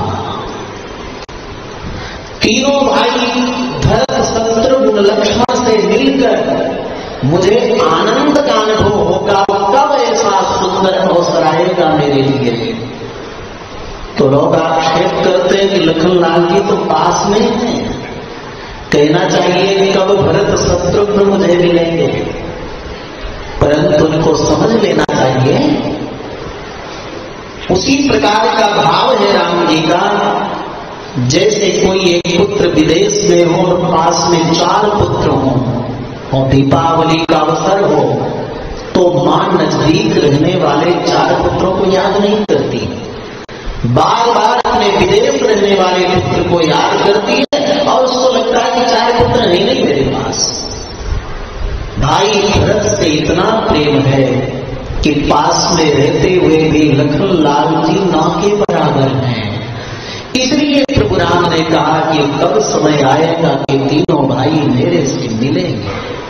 S14: तीनों भाई भरत शत्रुघ्न लक्ष्मण से मिलकर मुझे आनंद का अनुभव होगा। कब ऐसा सुंदर अवसर आएगा मेरे लिए? तो लोग आक्षेप करते हैं कि लखनलाल जी तो पास में हैं। कहना चाहिए कब भरत शत्रुघ्न मुझे मिलेंगे, परंतु उनको समझ लेना चाहिए उसी प्रकार का भाव है राम जी का। जैसे कोई एक पुत्र विदेश में हो और पास में 4 पुत्र हों और दीपावली का अवसर हो, तो मां नजदीक रहने वाले 4 पुत्रों को याद नहीं करती, बार बार अपने विदेश रहने वाले पुत्र को याद करती है और उसको लगता है कि 4 पुत्र नहीं मेरे पास। भाई भरत से इतना प्रेम है कि पास में रहते हुए भी लखनलाल जी ना के बराबर हैं। इसलिए प्रभु राम ने कहा कि कब समय आएगा कि तीनों भाई मेरे से मिलेंगे।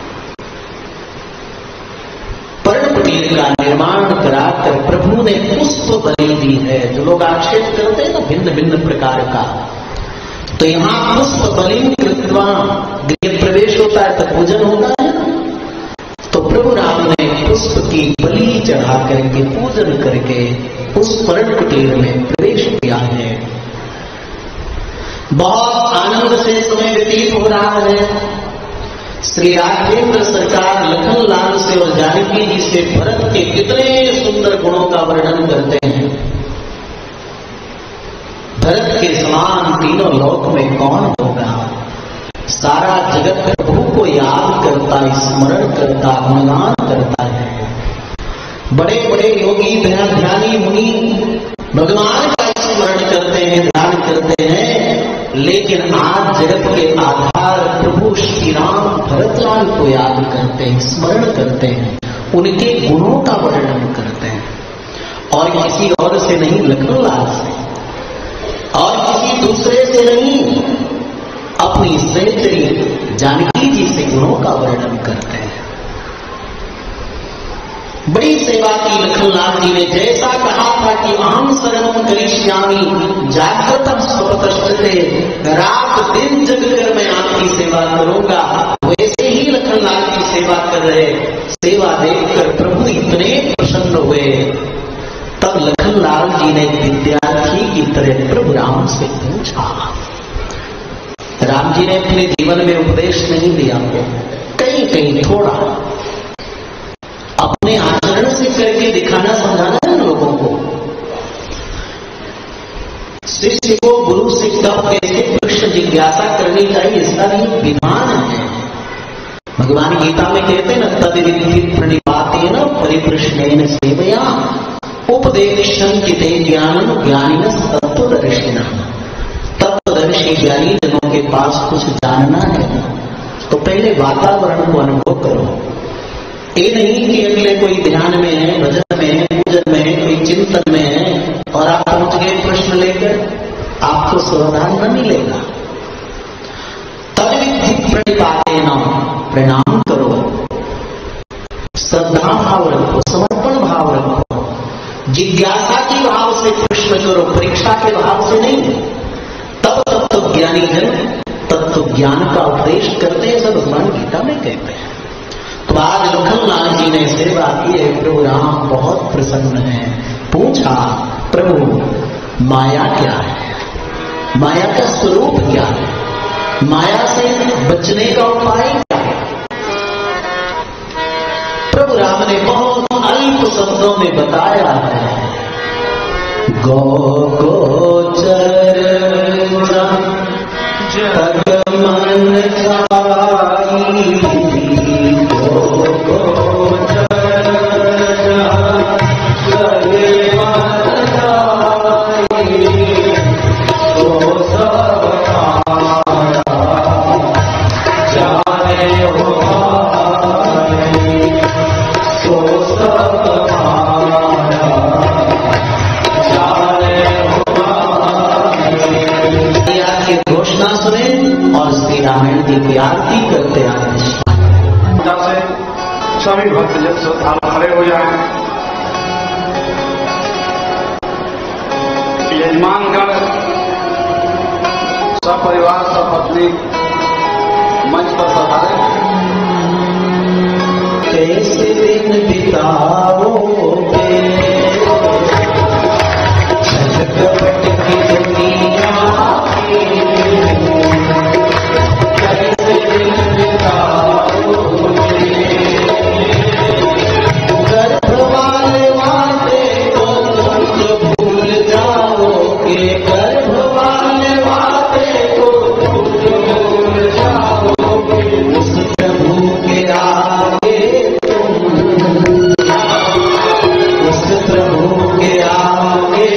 S14: पर्ण कुटीर का निर्माण कराकर प्रभु ने पुष्प बलि दी है। जो लोग आक्षेप करते हैं ना भिन्न भिन्न प्रकार का, तो यहाँ पुष्प बलि कृत्वा गृह प्रवेश होता है तो पूजन होता है। तो प्रभु राम ने पुष्प की बलि चढ़ा करके पूजन करके उस पर्ण कुटीर में प्रवेश किया है। बहुत आनंद से समय व्यतीत हो रहा है। श्री राघवेंद्र सरकार लखनलाल से और जानकी जी से भरत के कितने सुंदर गुणों का वर्णन करते हैं। भरत के समान तीनों लोक में कौन होगा? सारा जगत प्रभु को याद करता, स्मरण करता, गुणगान करता है। बड़े बड़े योगी ध्यानी मुनि भगवान का स्मरण करते हैं, ध्यान करते हैं, लेकिन आज जगत के आधार प्रभु श्री राम भरतलाल को याद करते हैं, स्मरण करते हैं, उनके गुणों का वर्णन करते हैं, और किसी और से नहीं, लखनलाल से, और किसी दूसरे से नहीं, अपनी सहचरी जानकी जी से गुणों का वर्णन करते हैं। बड़ी सेवा की लखनलाल जी ने, जैसा कहा था कि अहम सर्वम करिष्यामि जागृतम स्वपतश्चते, रात दिन जग कर मैं आपकी सेवा करूंगा, वैसे ही लखनलाल की सेवा कर रहे। सेवा देखकर प्रभु इतने प्रसन्न हुए। तब लखनलाल जी ने विद्यार्थी की तरह प्रभु राम से पूछा। राम जी ने अपने जीवन में उपदेश नहीं दिया, कहीं कहीं थोड़ा अपने आचरण से करके दिखाना, समझाना है लोगों को। शिष्य को गुरु से कब कैसे कृष्ण जिज्ञासा करनी चाहिए, इसका भी विधान है। भगवान गीता में कहते हैं ना, तद्विधि प्रणिपातेन परिप्रश्नेन सेवया उपदेशंकिते ज्ञानं ज्ञानिनः तत्त्वदर्शिनः। तत्वदर्शी ज्ञानी जनों के पास कुछ जानना है तो पहले वातावरण को अनुभव करो। ये नहीं कि अगले कोई ध्यान में है, भजन में है, पूजन में है, कोई चिंतन में है और आप पहुंच गए प्रश्न लेकर, आपको समाधान न मिलेगा। तद्विधि प्रणिपातेन, प्रणाम करो, श्रद्धा भाव रखो, समर्पण भाव रखो, जिज्ञासा के भाव से प्रश्न करो, परीक्षा के भाव से नहीं। तब तत्व ज्ञानी जन तत्व ज्ञान का उपदेश करते हैं, सब भगवान गीता में कहते हैं। तो आज लखनलाल जी ने सेवा की है, प्रभु राम बहुत प्रसन्न है। पूछा, प्रभु माया क्या है, माया का स्वरूप क्या है, माया से बचने का उपाय क्या है। प्रभु राम ने बहुत अल्प शब्दों में बताया है। गो गोचर जग मन जाई, गो गोचर जग मन जाई, तो सब जाने हो तो सब घोषणा सुने और श्री रामायण की की आरती करते आए।
S9: से सभी भक्तजन श्रद्धालु खड़े हो जाए। यजमानगण सब परिवार सब पत्नी मंच पर पधारे।
S14: कैसे दिन बिताओगे झटपट की दुनिया, कैसे दिन बिताओगे, गर्भ वाले वादे को तुम भूल जाओगे, गर्भ वाले वादे को तुम भूल जाओगे, उस प्रभु के आगे उस प्रभु के आगे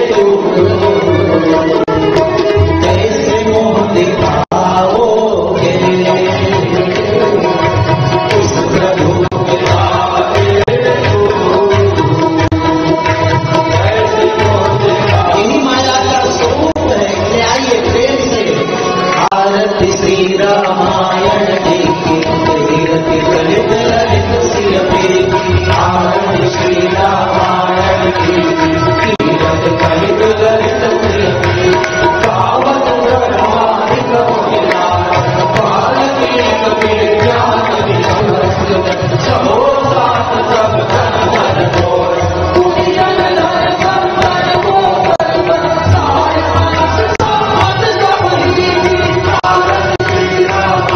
S14: कैसे मोह दिखाओगे, उस प्रभु के आगे कैसे मोह दिखाओगे। इन्हीं माया का स्वरूप है। ले आइए प्रेम से आरती श्री रामायण जी की, तीरथ ललित ललित सिय पे, आरती श्री रामायण जी की, तीरथ ललित ललित सिय पे, पावन ब्रह्मादि कपिलार, पालकी कपिल ज्ञान विश्वस्त, सबो सात सब धन धन मोर, कुटियन धन संपन मोर, साय सात सब ही, आरती श्री राम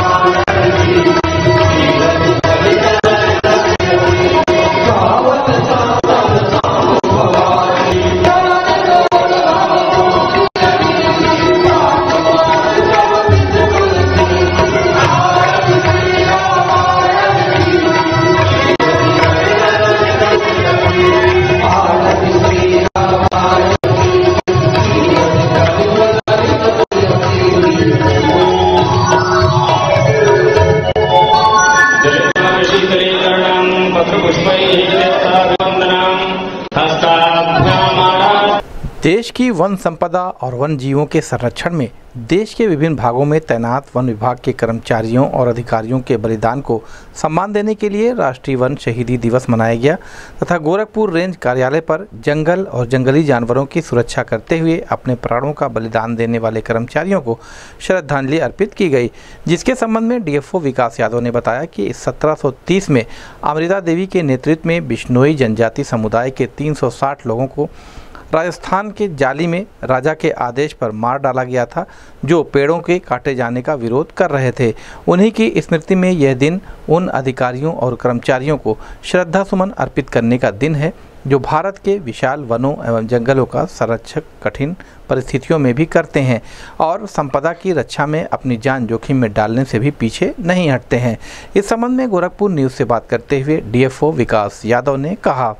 S16: देश की वन संपदा और वन जीवों के संरक्षण में देश के विभिन्न भागों में तैनात वन विभाग के कर्मचारियों और अधिकारियों के बलिदान को सम्मान देने के लिए राष्ट्रीय वन शहीदी दिवस मनाया गया तथा गोरखपुर रेंज कार्यालय पर जंगल और जंगली जानवरों की सुरक्षा करते हुए अपने प्राणों का बलिदान देने वाले कर्मचारियों को श्रद्धांजलि अर्पित की गई, जिसके संबंध में डीएफओ विकास यादव ने बताया कि 1730 में अमृता देवी के नेतृत्व में बिश्नोई जनजाति समुदाय के 360 लोगों को राजस्थान के जाली में राजा के आदेश पर मार डाला गया था, जो पेड़ों के काटे जाने का विरोध कर रहे थे। उन्हीं की स्मृति में यह दिन उन अधिकारियों और कर्मचारियों को श्रद्धा सुमन अर्पित करने का दिन है जो भारत के विशाल वनों एवं जंगलों का संरक्षण कठिन परिस्थितियों में भी करते हैं और संपदा की रक्षा में अपनी जान जोखिम में डालने से भी पीछे नहीं हटते हैं। इस संबंध में गोरखपुर न्यूज़ से बात करते हुए डीएफओ विकास यादव ने कहा।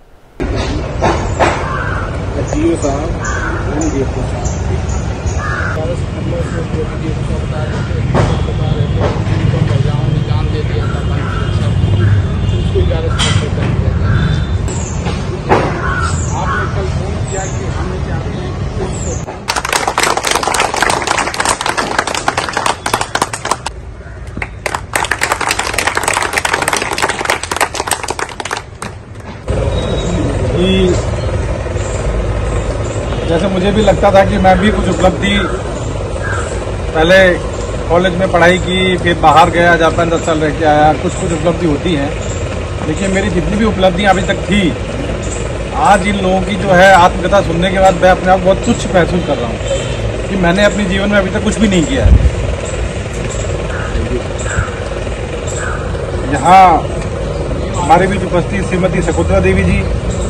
S9: जैसे मुझे भी लगता था कि मैं भी कुछ उपलब्धि, पहले कॉलेज में पढ़ाई की, फिर बाहर गया, जापान 10 साल रह के आया, कुछ उपलब्धि होती हैं, लेकिन मेरी जितनी भी उपलब्धियां अभी तक थी, आज इन लोगों की जो है आत्मकथा सुनने के बाद मैं अपने आप बहुत तुच्छ महसूस कर रहा हूँ कि मैंने अपने जीवन में अभी तक कुछ भी नहीं किया है। यहाँ हमारे बीच उपस्थित श्रीमती शकुंतला देवी जी,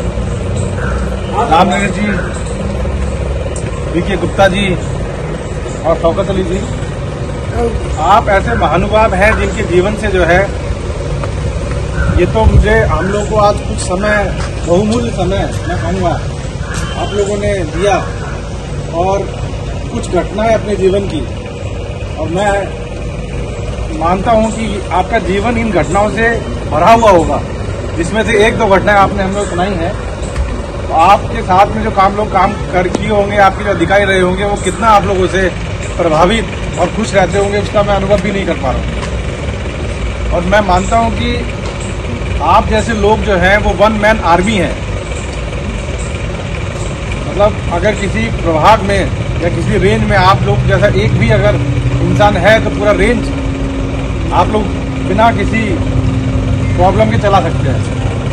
S9: रामनगर जी, बीके गुप्ता जी और शौकत अली जी, आप ऐसे महानुभाव हैं जिनके जीवन से जो है, ये तो मुझे हम लोग को आज कुछ समय, बहुमूल्य समय मैं कहूँगा आप लोगों ने दिया और कुछ घटनाएं अपने जीवन की, और मैं मानता हूँ कि आपका जीवन इन घटनाओं से भरा हुआ होगा, जिसमें से एक दो घटनाएं आपने हम लोग सुनाई हैं। आपके साथ में जो काम कर किए होंगे, आपके जो अधिकारी रहे होंगे, वो कितना आप लोगों से प्रभावित और खुश रहते होंगे, उसका मैं अनुभव भी नहीं कर पा रहा हूँ। और मैं मानता हूँ कि आप जैसे लोग जो हैं वो वन मैन आर्मी हैं। मतलब अगर किसी प्रभाग में या किसी रेंज में आप लोग जैसा एक भी अगर इंसान है तो पूरा रेंज आप लोग बिना किसी प्रॉब्लम के चला सकते हैं।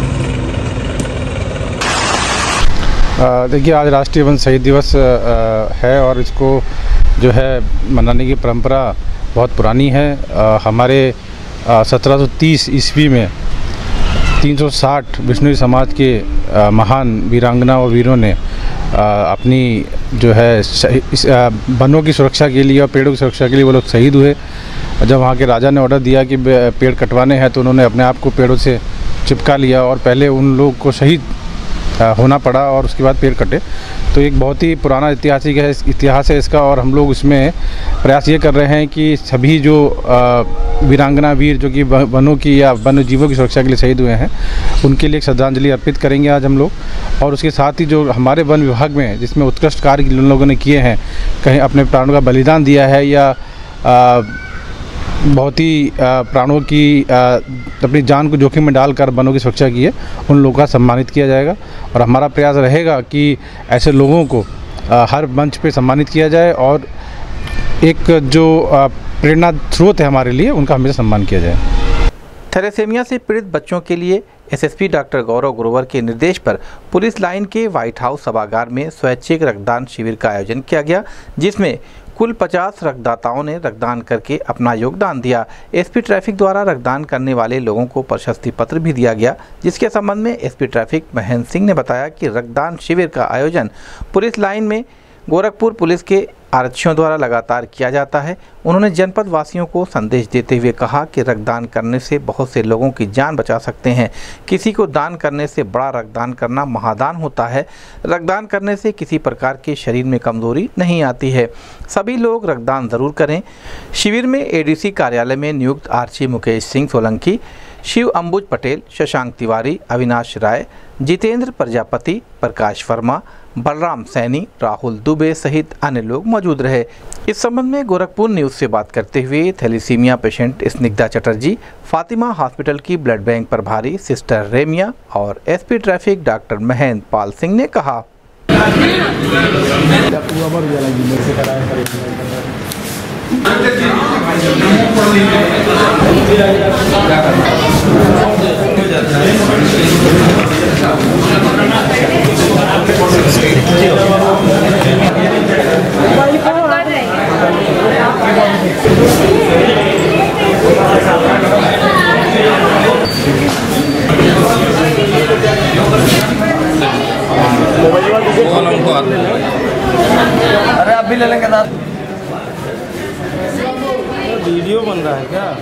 S17: देखिए, आज राष्ट्रीय वन शहीद दिवस है और इसको जो है मनाने की परंपरा बहुत पुरानी है। हमारे 1730 ईस्वी में 360 बिश्नोई समाज के महान वीरांगना और वीरों ने अपनी जो है वनों की सुरक्षा के लिए और पेड़ों की सुरक्षा के लिए वो लोग शहीद हुए। जब वहाँ के राजा ने ऑर्डर दिया कि पेड़ कटवाने हैं तो उन्होंने अपने आप को पेड़ों से चिपका लिया और पहले उन लोग को शहीद होना पड़ा और उसके बाद पेड़ कटे। तो एक बहुत ही पुराना इतिहास है इसका, और हम लोग इसमें प्रयास ये कर रहे हैं कि सभी जो वीरांगना वीर जो कि वनों की या वन्य जीवों की सुरक्षा के लिए शहीद हुए हैं, उनके लिए एक श्रद्धांजलि अर्पित करेंगे आज हम लोग। और उसके साथ ही जो हमारे वन विभाग में जिसमें उत्कृष्ट कार्य उन लोगों ने किए हैं, कहीं अपने प्राणों का बलिदान दिया है या बहुत ही प्राणों की अपनी जान को जोखिम में डालकर वनों की सुरक्षा की है, उन लोगों का सम्मानित किया जाएगा। और हमारा प्रयास रहेगा कि ऐसे लोगों को हर मंच पे सम्मानित किया जाए और एक जो प्रेरणा स्रोत है हमारे लिए, उनका हमेशा सम्मान किया जाए।
S16: थैलेसेमिया से पीड़ित बच्चों के लिए एसएसपी डॉक्टर गौरव ग्रोवर के निर्देश पर पुलिस लाइन के व्हाइट हाउस सभागार में स्वैच्छिक रक्तदान शिविर का आयोजन किया गया, जिसमें कुल 50 रक्तदाताओं ने रक्तदान करके अपना योगदान दिया। एसपी ट्रैफिक द्वारा रक्तदान करने वाले लोगों को प्रशस्ति पत्र भी दिया गया, जिसके संबंध में एसपी ट्रैफिक महेंद्र सिंह ने बताया कि रक्तदान शिविर का आयोजन पुलिस लाइन में गोरखपुर पुलिस के आरक्षियों द्वारा लगातार किया जाता है। उन्होंने जनपद वासियों को संदेश देते हुए कहा कि रक्तदान करने से बहुत से लोगों की जान बचा सकते हैं। किसी को दान करने से बड़ा रक्तदान करना महादान होता है। रक्तदान करने से किसी प्रकार के शरीर में कमजोरी नहीं आती है। सभी लोग रक्तदान जरूर करें। शिविर में एडीसी कार्यालय में नियुक्त आरक्षी मुकेश सिंह सोलंकी, शिव अंबुज पटेल, शशांक तिवारी, अविनाश राय, जितेंद्र प्रजापति, प्रकाश वर्मा, बलराम सैनी, राहुल दुबे सहित अन्य लोग मौजूद रहे। इस संबंध में गोरखपुर न्यूज से बात करते हुए thalassemia patient Snigdha Chatterjee, Fatima hospital की ब्लड बैंक प्रभारी सिस्टर रेमिया और SP traffic doctor Mahendra Pal Singh ने कहा।
S9: अरे आप भी ले लेंगे ना। वीडियो बन रहा है क्या?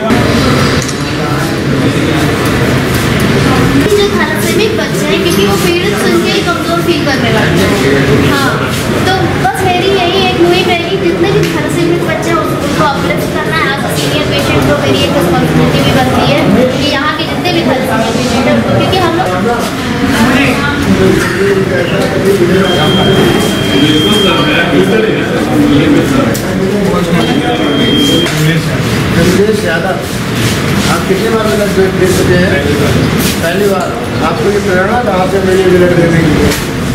S18: जो थैलेसेमिक बच्चे हैं क्योंकि वो पेरेंट्स सुन के ही कमजोर फील करने लगते हैं। हाँ, तो बस मेरी यही एक मुहिम रहेगी, जितने भी थैलेसेमिक बच्चे हैं उनको अपलिफ्ट करना है। एज अ सीनियर पेशेंट तो मेरी एक रिस्पॉन्सिबिलिटी भी बनती है कि यहाँ के जितने भी थैलेसेमिक पेशेंट हैं क्योंकि हम
S19: ज़्यादा आप कितने बार ब्लड दे चुके हैं? पहली बार। आपको ये प्रेरणा कहाँ से मिली ब्लड देने की?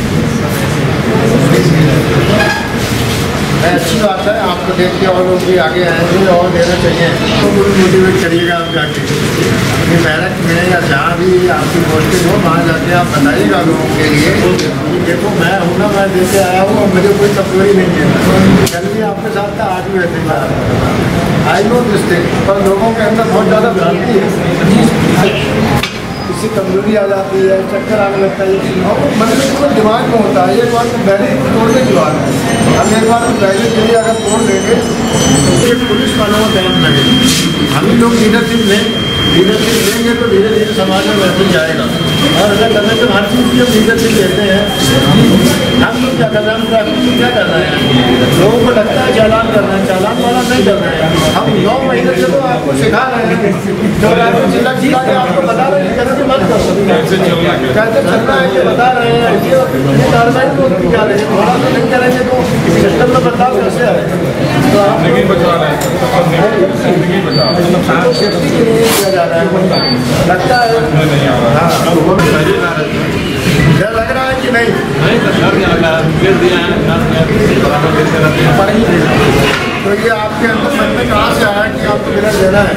S19: अच्छी बात है, आपको देख के और लोग भी आगे आएंगे और देना चाहिए। तो मोटिवेट करिएगा आप जाके अपनी मेहनत में या जहाँ भी आपकी पोस्टिंग हो वहाँ जाके आप बताइएगा लोगों के लिए कि देखो मैं हूँ ना, मैं देके आया हूँ और मुझे कोई कमजोरी नहीं है। कल भी आपके साथ था, आज भी वैसे ही आई नो दिस थिंग, पर लोगों के अंदर बहुत ज़्यादा भ्रांति है। किसी कमजोरी आ जाती है, चक्कर आने लगता है, मतलब पूरा दिमाग में होता है। एक बार तो बैरियर को तोड़ने की बात है। हम एक बार बैरियर के लिए अगर तोड़ देंगे तो पुलिस वालों को टाइम लगेगा। हम ही लोग लीडरशिप लेंगे तो धीरे धीरे समाज में वैसे ही आएगा। और अगर करने से हर चीज़ की हम लीडरशिप लेते हैं, हम लोग क्या कर रहे हैं? हम ट्रैफिक में क्या कर रहे हैं? लोगों को लगता है चालान कर रहे हैं, चालान वाला नहीं कर रहे हैं। हम 9 महीने से तो आपको सिखा रहे हैं, जो रायपुर जिला के आपको बता रहे हैं कैसे मत कर सकते, कैसे चलना है ये बता रहे हैं। ये कार्रवाई तो उनकी क्या रही है, थोड़ा सा नहीं करेंगे तो सिस्टम में बदलाव कैसे आएगा? तो आप सेफ्टी के लिए किया जा रहा है, लगता है। क्या लग रहा है कि नहीं? तो ये आपके अंदर मन में कहाँ से आया कि आपको ब्लड देना है?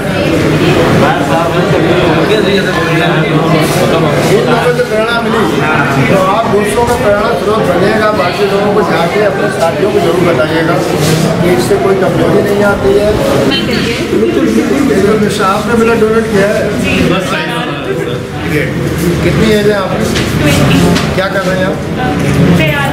S19: इन लोगों को प्रेरणा मिली तो आप दूसरों को प्रेरणा स्रोत बनेगा। बाकी लोगों को जाके अपने साथियों को जरूर बताइएगा कि इससे कोई कमजोरी नहीं आती है। आपने ब्लड डोनेट किया है? कितनी एज है आपकी? क्या कर रहे हैं आप?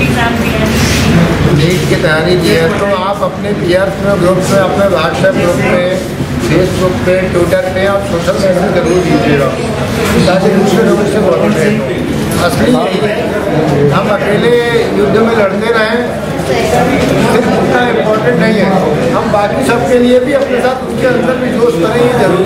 S19: नीट की तैयारी की है तो आप अपने पीआर्स में ग्रुप में, अपने व्हाट्सएप ग्रुप में, फेसबुक पे, ट्विटर पे आप सोशल मीडिया जरूर दीजिएगा ताकि दूसरे लोगों से बहुत असली यही है। हम अकेले युद्ध में लड़ते रहें सिर्फ उतना इम्पोर्टेंट नहीं है, हम बाकी सबके लिए भी अपने साथ उसके अंदर भी जोश करें, ये जरूरी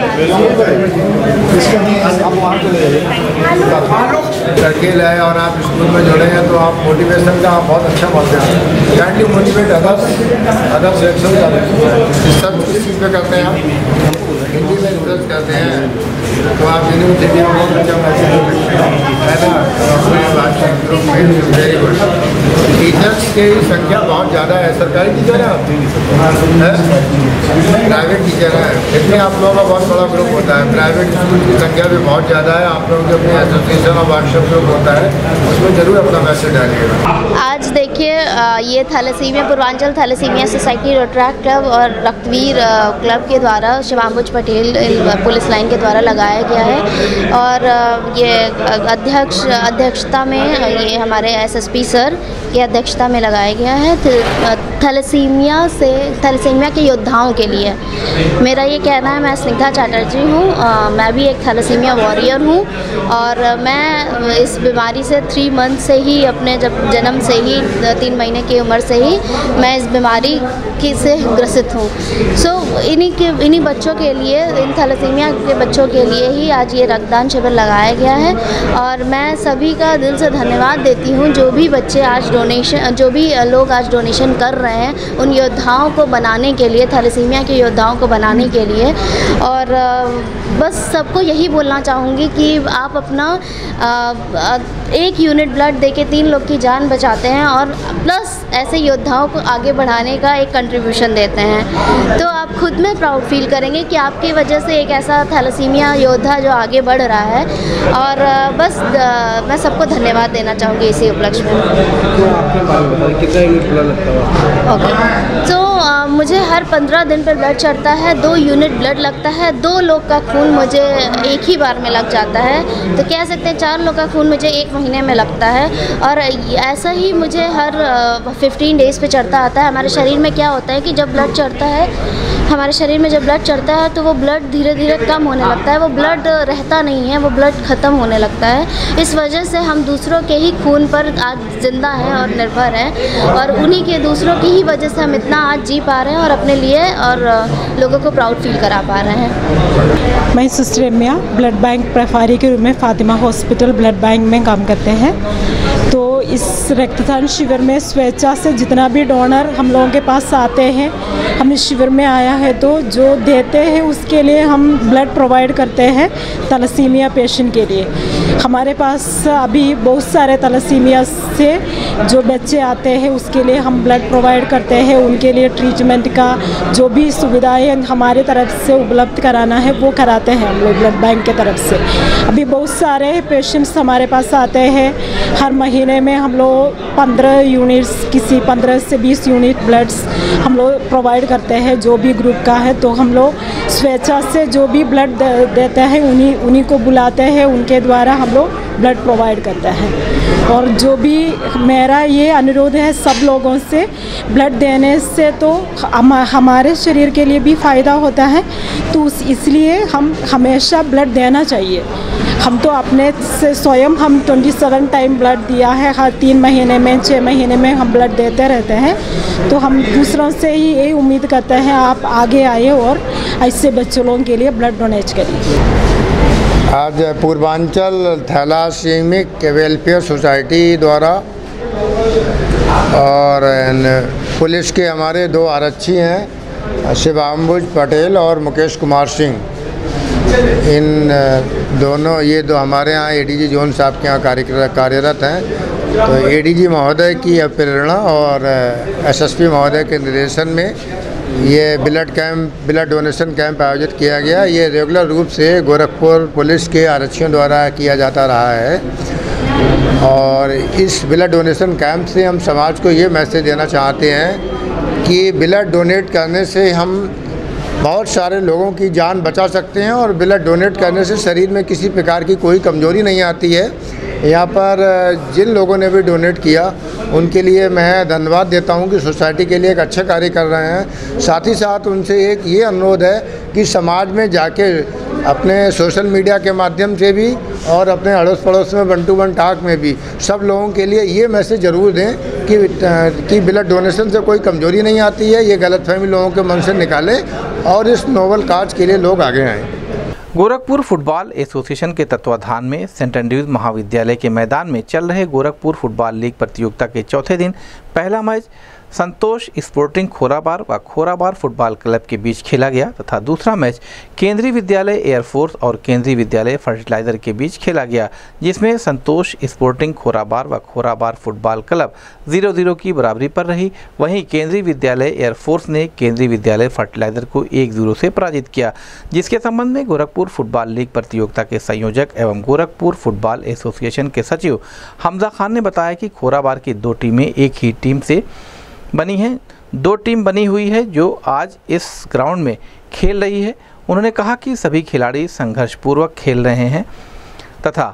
S19: है। अकेले है और आप स्कूल में जुड़े हैं तो आप मोटिवेशन का आप बहुत अच्छा मानते हैं। काइंडली मोटिवेट अदर्स सेक्शन सब किस चीज़ पे करते हैं आप? हिंदी में रिसर्च करते हैं तो आप यूनिवर्सिटी में बहुत अच्छा मैसेज है ना। अपने व्हाट्सएप ग्रुप में वेरी गुड। टीचर्स की संख्या बहुत ज़्यादा है। सरकारी टीचर है आप? प्राइवेट टीचर है? इसमें आप लोगों का बहुत बड़ा ग्रुप होता है। प्राइवेट स्कूल की संख्या भी बहुत ज़्यादा है। आप लोगों के अपने एसोसिएशन और व्हाट्सएप ग्रुप होता है, उसमें जरूर अपना मैसेज डालिएगा।
S18: आज देखिए ये thalassemia Purvanchal thalassemia society Rotaract club और रक्तवीर क्लब के द्वारा शिवांबुज पटेल पुलिस लाइन के द्वारा लगाया गया है। और ये अध्यक्षता में ये हमारे एसएसपी सर की अध्यक्षता में लगाया गया है।
S20: थैलेसीमिया के योद्धाओं के लिए। मेरा ये कहना है, मैं स्निग्धा चैटर्जी हूँ, मैं भी एक थैलेसीमिया वॉरियर हूँ और मैं इस बीमारी से 3 मंथ से ही, अपने जब जन्म से ही 3 महीने की उम्र से ही मैं इस बीमारी से ग्रसित हूँ। सो इन्हीं बच्चों के लिए, इन थैलेसीमिया के बच्चों के लिए ही आज ये रक्तदान शिविर लगाया गया है और मैं सभी का दिल से धन्यवाद देती हूँ जो भी बच्चे आज जो भी लोग आज डोनेशन कर रहे हैं उन योद्धाओं को बनाने के लिए, थैलेसीमिया के योद्धाओं को बनाने के लिए। और बस सबको यही बोलना चाहूँगी कि आप अपना 1 यूनिट ब्लड देके 3 लोग की जान बचाते हैं और प्लस ऐसे योद्धाओं को आगे बढ़ाने का एक कंट्रीब्यूशन देते हैं, तो आप खुद में प्राउड फील करेंगे कि आपकी वजह से एक ऐसा थैलेसीमिया योद्धा जो आगे बढ़ रहा है। और बस मैं सबको धन्यवाद देना चाहूँगी इसी उपलक्ष्य में। ओके, तो मुझे हर 15 दिन पर ब्लड चढ़ता है, 2 यूनिट ब्लड लगता है, 2 लोग का खून मुझे एक ही बार में लग जाता है, तो कह सकते हैं 4 लोग का खून मुझे 1 महीने में लगता है। और ऐसा ही मुझे हर 15 डेज़ पे चढ़ता आता है। हमारे शरीर में क्या होता है कि जब ब्लड चढ़ता है, हमारे शरीर में जब ब्लड चढ़ता है तो वो ब्लड धीरे धीरे कम होने लगता है, वो ब्लड रहता नहीं है, वो ब्लड ख़त्म होने लगता है। इस वजह से हम दूसरों के ही खून पर आज ज़िंदा हैं और निर्भर हैं और उन्हीं के दूसरों की ही वजह से हम इतना आज जी पा रहे हैं और अपने लिए और लोगों को प्राउड फील करा पा रहे हैं।
S21: मैं सिस्टर रम्या ब्लड बैंक प्रभारी के रूप में फातिमा हॉस्पिटल ब्लड बैंक में काम करते हैं। तो इस रक्तदान शिविर में स्वेच्छा से जितना भी डोनर हम लोगों के पास आते हैं, हम इस शिविर में आया है तो जो देते हैं उसके लिए हम ब्लड प्रोवाइड करते हैं थैलेसीमिया पेशेंट के लिए। हमारे पास अभी बहुत सारे थैलेसीमिया से जो बच्चे आते हैं उसके लिए हम ब्लड प्रोवाइड करते हैं, उनके लिए ट्रीटमेंट का जो भी सुविधाएं हमारे तरफ से उपलब्ध कराना है वो कराते हैं हम लोग ब्लड बैंक के तरफ से। अभी बहुत सारे पेशेंट्स हमारे पास आते हैं, हर महीने में हम लोग 15 यूनिट्स, किसी 15 से 20 यूनिट ब्लड्स हम लोग प्रोवाइड करते हैं जो भी ग्रुप का है। तो हम लोग स्वेच्छा से जो भी ब्लड देते हैं उन्हीं को बुलाते हैं, उनके द्वारा हम लोग ब्लड प्रोवाइड करते हैं। और जो भी मेरा ये अनुरोध है सब लोगों से, ब्लड देने से तो हमारे शरीर के लिए भी फ़ायदा होता है, तो इसलिए हम हमेशा ब्लड देना चाहिए। हम तो अपने से स्वयं हम 27 टाइम ब्लड दिया है, हर 3 महीने में 6 महीने में हम ब्लड देते रहते हैं। तो हम दूसरों से ही यही उम्मीद करते हैं आप आगे आए और ऐसे बच्चों के लिए ब्लड डोनेट करिए।
S19: आज पूर्वांचल थैलासीमिक वेलफेयर सोसाइटी द्वारा और पुलिस के हमारे 2 आरक्षी हैं, शिवाम्बुज पटेल और मुकेश कुमार सिंह, इन दोनों ये 2 हमारे यहाँ एडीजी जोन साहब के यहाँ कार्यरत हैं। तो एडीजी महोदय की प्रेरणा और एसएसपी महोदय के निर्देशन में ये ब्लड डोनेशन कैंप आयोजित किया गया। ये रेगुलर रूप से गोरखपुर पुलिस के आरक्षियों द्वारा किया जाता रहा है और इस ब्लड डोनेशन कैंप से हम समाज को ये मैसेज देना चाहते हैं कि ब्लड डोनेट करने से हम बहुत सारे लोगों की जान बचा सकते हैं और ब्लड डोनेट करने से शरीर में किसी प्रकार की कोई कमजोरी नहीं आती है। यहाँ पर जिन लोगों ने भी डोनेट किया उनके लिए मैं धन्यवाद देता हूँ कि सोसाइटी के लिए एक अच्छा कार्य कर रहे हैं। साथ ही साथ उनसे एक ये अनुरोध है कि समाज में जाके अपने सोशल मीडिया के माध्यम से भी और अपने अड़ोस पड़ोस में 1 to 1 टॉक में भी सब लोगों के लिए ये मैसेज ज़रूर दें कि ब्लड डोनेशन से कोई कमजोरी नहीं आती है। ये गलतफहमी लोगों के मन से निकालें और इस नोबल काज के लिए लोग आगे आएँ।
S16: गोरखपुर फुटबॉल एसोसिएशन के तत्वाधान में सेंट एंड्रयूज महाविद्यालय के मैदान में चल रहे गोरखपुर फुटबॉल लीग प्रतियोगिता के चौथे दिन पहला मैच संतोष स्पोर्टिंग खोराबार व खोराबार फुटबॉल क्लब के बीच खेला गया तथा दूसरा मैच केंद्रीय विद्यालय एयरफोर्स और केंद्रीय विद्यालय फर्टिलाइजर के बीच खेला गया, जिसमें संतोष स्पोर्टिंग खोराबार व खोराबार फुटबॉल क्लब 0-0 की बराबरी पर रही। वहीं केंद्रीय विद्यालय एयरफोर्स ने केंद्रीय विद्यालय फर्टिलाइजर को 1-0 से पराजित किया, जिसके संबंध में गोरखपुर फुटबॉल लीग प्रतियोगिता के संयोजक एवं गोरखपुर फुटबॉल एसोसिएशन के सचिव हमजा खान ने बताया कि खोराबार की 2 टीमें एक ही टीम से बनी हैं। 2 टीम बनी हुई है जो आज इस ग्राउंड में खेल रही है। उन्होंने कहा कि सभी खिलाड़ी संघर्षपूर्वक खेल रहे हैं तथा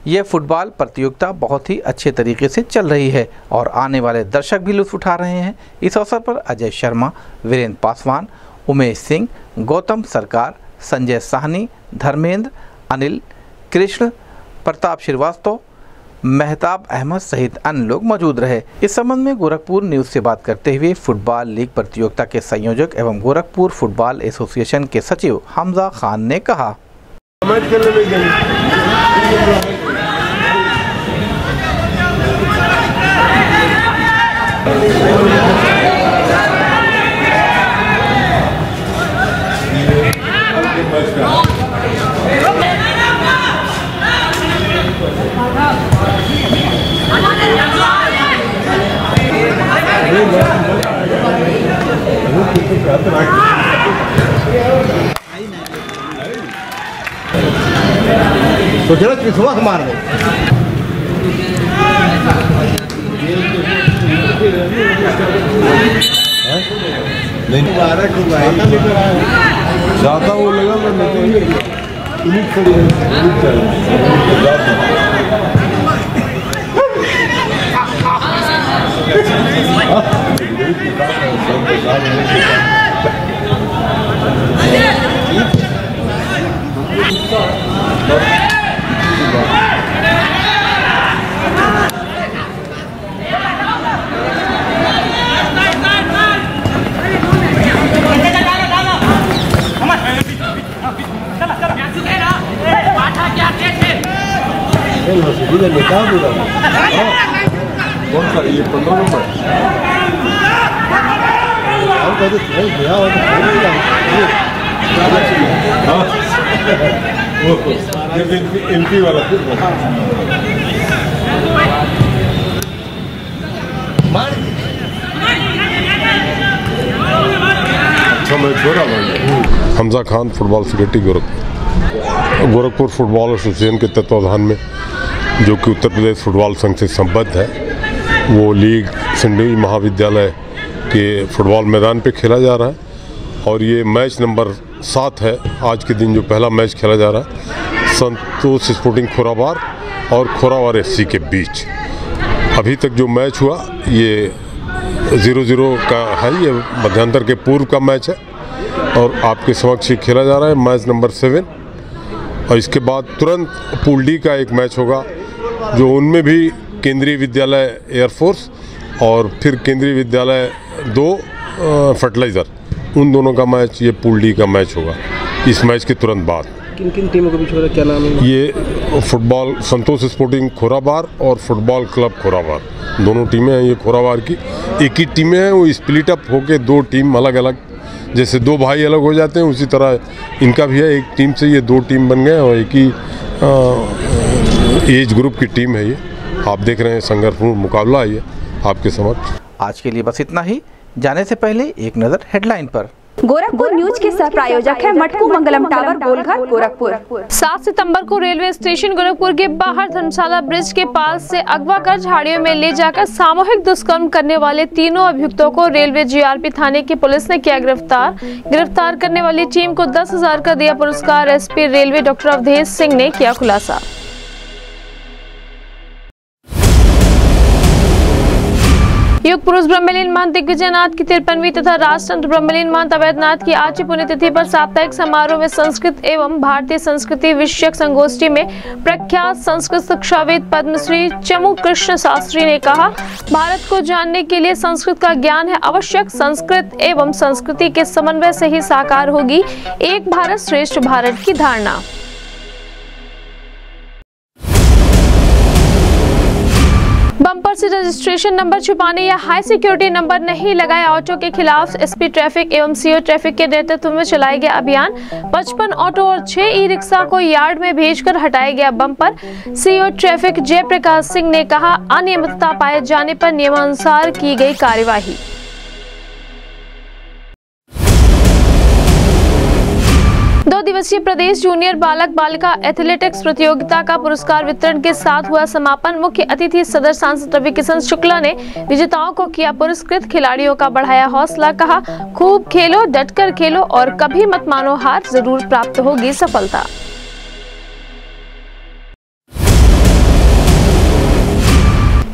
S16: यह फुटबॉल प्रतियोगिता बहुत ही अच्छे तरीके से चल रही है और आने वाले दर्शक भी लुत्फ उठा रहे हैं। इस अवसर पर अजय शर्मा, वीरेंद्र पासवान, उमेश सिंह, गौतम सरकार, संजय साहनी, धर्मेंद्र, अनिल, कृष्ण, प्रताप श्रीवास्तव, मेहताब अहमद सहित अन्य लोग मौजूद रहे। इस संबंध में गोरखपुर न्यूज से बात करते हुए फुटबॉल लीग प्रतियोगिता के संयोजक एवं गोरखपुर फुटबॉल एसोसिएशन के सचिव हमजा खान ने कहा,
S19: तो चलो किसवा मार दे।
S10: ज्यादा वो लगा कौन सा ये 15 नंबर एमपी वाला
S5: Hamza Khan, football secretary Gorakhpur football association के तत्वाधान में, जो कि उत्तर प्रदेश फुटबॉल संघ से संबद्ध है, वो लीग सिंधवी महाविद्यालय के फुटबॉल मैदान पे खेला जा रहा है और ये मैच नंबर 7 है। आज के दिन जो पहला मैच खेला जा रहा है संतोष स्पोर्टिंग खोराबार और खोराबार एफसी के बीच। अभी तक जो मैच हुआ ये 0-0 का है, ये मध्यांतर के पूर्व का मैच है और आपके समक्ष खेला जा रहा है मैच नंबर 7। और इसके बाद तुरंत पूल डी का एक मैच होगा, जो उनमें भी केंद्रीय विद्यालय एयरफोर्स और फिर केंद्रीय विद्यालय 2 फर्टिलाइज़र, उन दोनों का मैच, ये पूल डी का मैच होगा इस मैच के तुरंत बाद।
S22: किन किन टीमों के बीच हो रहा है, क्या नाम है?
S5: ये फुटबॉल संतोष स्पोर्टिंग खोराबार और फुटबॉल क्लब खोराबार, दोनों टीमें हैं ये खोराबार की। एक ही टीमें हैं, वो स्प्लिट अप होके 2 टीम अलग अलग, जैसे 2 भाई अलग हो जाते हैं उसी तरह इनका भी है। एक टीम से ये 2 टीम बन गए और एक ही एज ग्रुप की टीम है ये। आप देख रहे हैं संघर्षपूर्ण मुकाबला है ये आपके समक्ष।
S16: आज के लिए बस इतना ही। जाने से पहले एक नज़र हेडलाइन पर।
S2: गोरखपुर न्यूज के सह प्रायोजक है मटकू मंगलम टावर, गोलघर, गोरखपुर।
S1: 7 सितंबर को रेलवे स्टेशन गोरखपुर के बाहर धर्मशाला ब्रिज के पास से अगवा कर झाड़ियों में ले जाकर सामूहिक दुष्कर्म करने वाले तीनों अभियुक्तों को रेलवे जीआरपी थाने की पुलिस ने किया गिरफ्तार करने वाली टीम को 10,000 का दिया पुरस्कार। SP railway doctor Awadhesh Singh ने किया खुलासा। युग पुरुष ब्रह्मलीन महंत दिग्विजय नाथ की 53वीं तथा राष्ट्रसंत ब्रह्मलीन महंत अवैधनाथ की आज पुण्यतिथि पर साप्ताहिक समारोह में संस्कृत एवं भारतीय संस्कृति विषयक संगोष्ठी में प्रख्यात संस्कृत शिक्षाविद पद्मश्री चमू कृष्ण शास्त्री ने कहा, भारत को जानने के लिए संस्कृत का ज्ञान है आवश्यक। संस्कृत एवं संस्कृति के समन्वय से ही साकार होगी एक भारत श्रेष्ठ भारत की धारणा। बम्पर से रजिस्ट्रेशन नंबर छुपाने या हाई सिक्योरिटी नंबर नहीं लगाए ऑटो के खिलाफ एसपी ट्रैफिक एवं सीओ ट्रैफिक के नेतृत्व में चलाया गया अभियान। 55 ऑटो और 6 ई रिक्शा को यार्ड में भेजकर हटाया गया bumper. CO traffic Jaiprakash Singh ने कहा, अनियमितता पाए जाने पर नियमानुसार की गई कार्यवाही। दो दिवसीय प्रदेश जूनियर बालक बालिका एथलेटिक्स प्रतियोगिता का पुरस्कार वितरण के साथ हुआ समापन। मुख्य अतिथि सदर सांसद रवि किशन शुक्ला ने विजेताओं को किया पुरस्कृत। खिलाड़ियों का बढ़ाया हौसला, कहा खूब खेलो, डटकर खेलो और कभी मत मानो हार, जरूर प्राप्त होगी सफलता।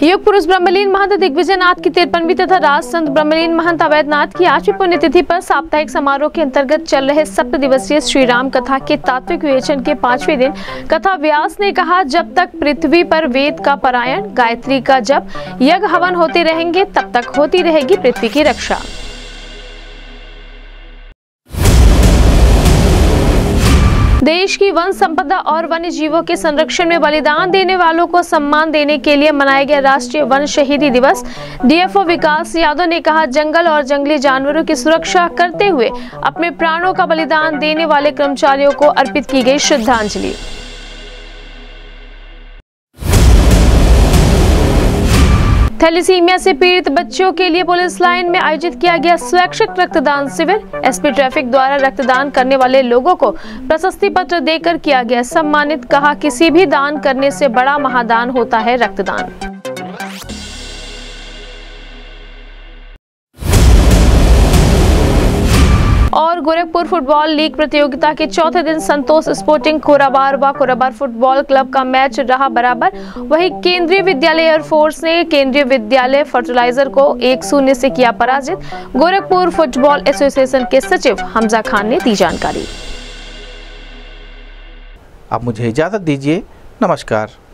S1: युग पुरुष ब्रह्मलीन महंत दिग्विजय नाथ की 53वीं तथा राज संत ब्रह्मलीन महंत अवैधनाथ की 8वीं पुण्यतिथि पर साप्ताहिक समारोह के अंतर्गत चल रहे 7 दिवसीय श्री राम कथा के तात्विक विवेचन के 5वें दिन कथा व्यास ने कहा, जब तक पृथ्वी पर वेद का पारायण, गायत्री का जप, यज्ञ हवन होते रहेंगे तब तक होती रहेगी पृथ्वी की रक्षा। देश की वन संपदा और वन्य जीवों के संरक्षण में बलिदान देने वालों को सम्मान देने के लिए मनाया गया राष्ट्रीय वन शहीदी दिवस। डीएफओ विकास यादव ने कहा, जंगल और जंगली जानवरों की सुरक्षा करते हुए अपने प्राणों का बलिदान देने वाले कर्मचारियों को अर्पित की गई श्रद्धांजलि। थैलीसीमिया से पीड़ित बच्चों के लिए पुलिस लाइन में आयोजित किया गया स्वैच्छिक रक्तदान शिविर। एसपी ट्रैफिक द्वारा रक्तदान करने वाले लोगों को प्रशस्ति पत्र देकर किया गया सम्मानित। कहा, किसी भी दान करने से बड़ा महादान होता है रक्तदान। और गोरखपुर फुटबॉल लीग प्रतियोगिता के चौथे दिन संतोष स्पोर्टिंग कोराबार व कोराबार फुटबॉल क्लब का मैच रहा बराबर। वहीं केंद्रीय विद्यालय एयरफोर्स ने केंद्रीय विद्यालय फर्टिलाइजर को 1-0 से किया पराजित। गोरखपुर फुटबॉल एसोसिएशन के सचिव हमजा खान ने दी जानकारी।
S16: अब मुझे इजाजत दीजिए, नमस्कार।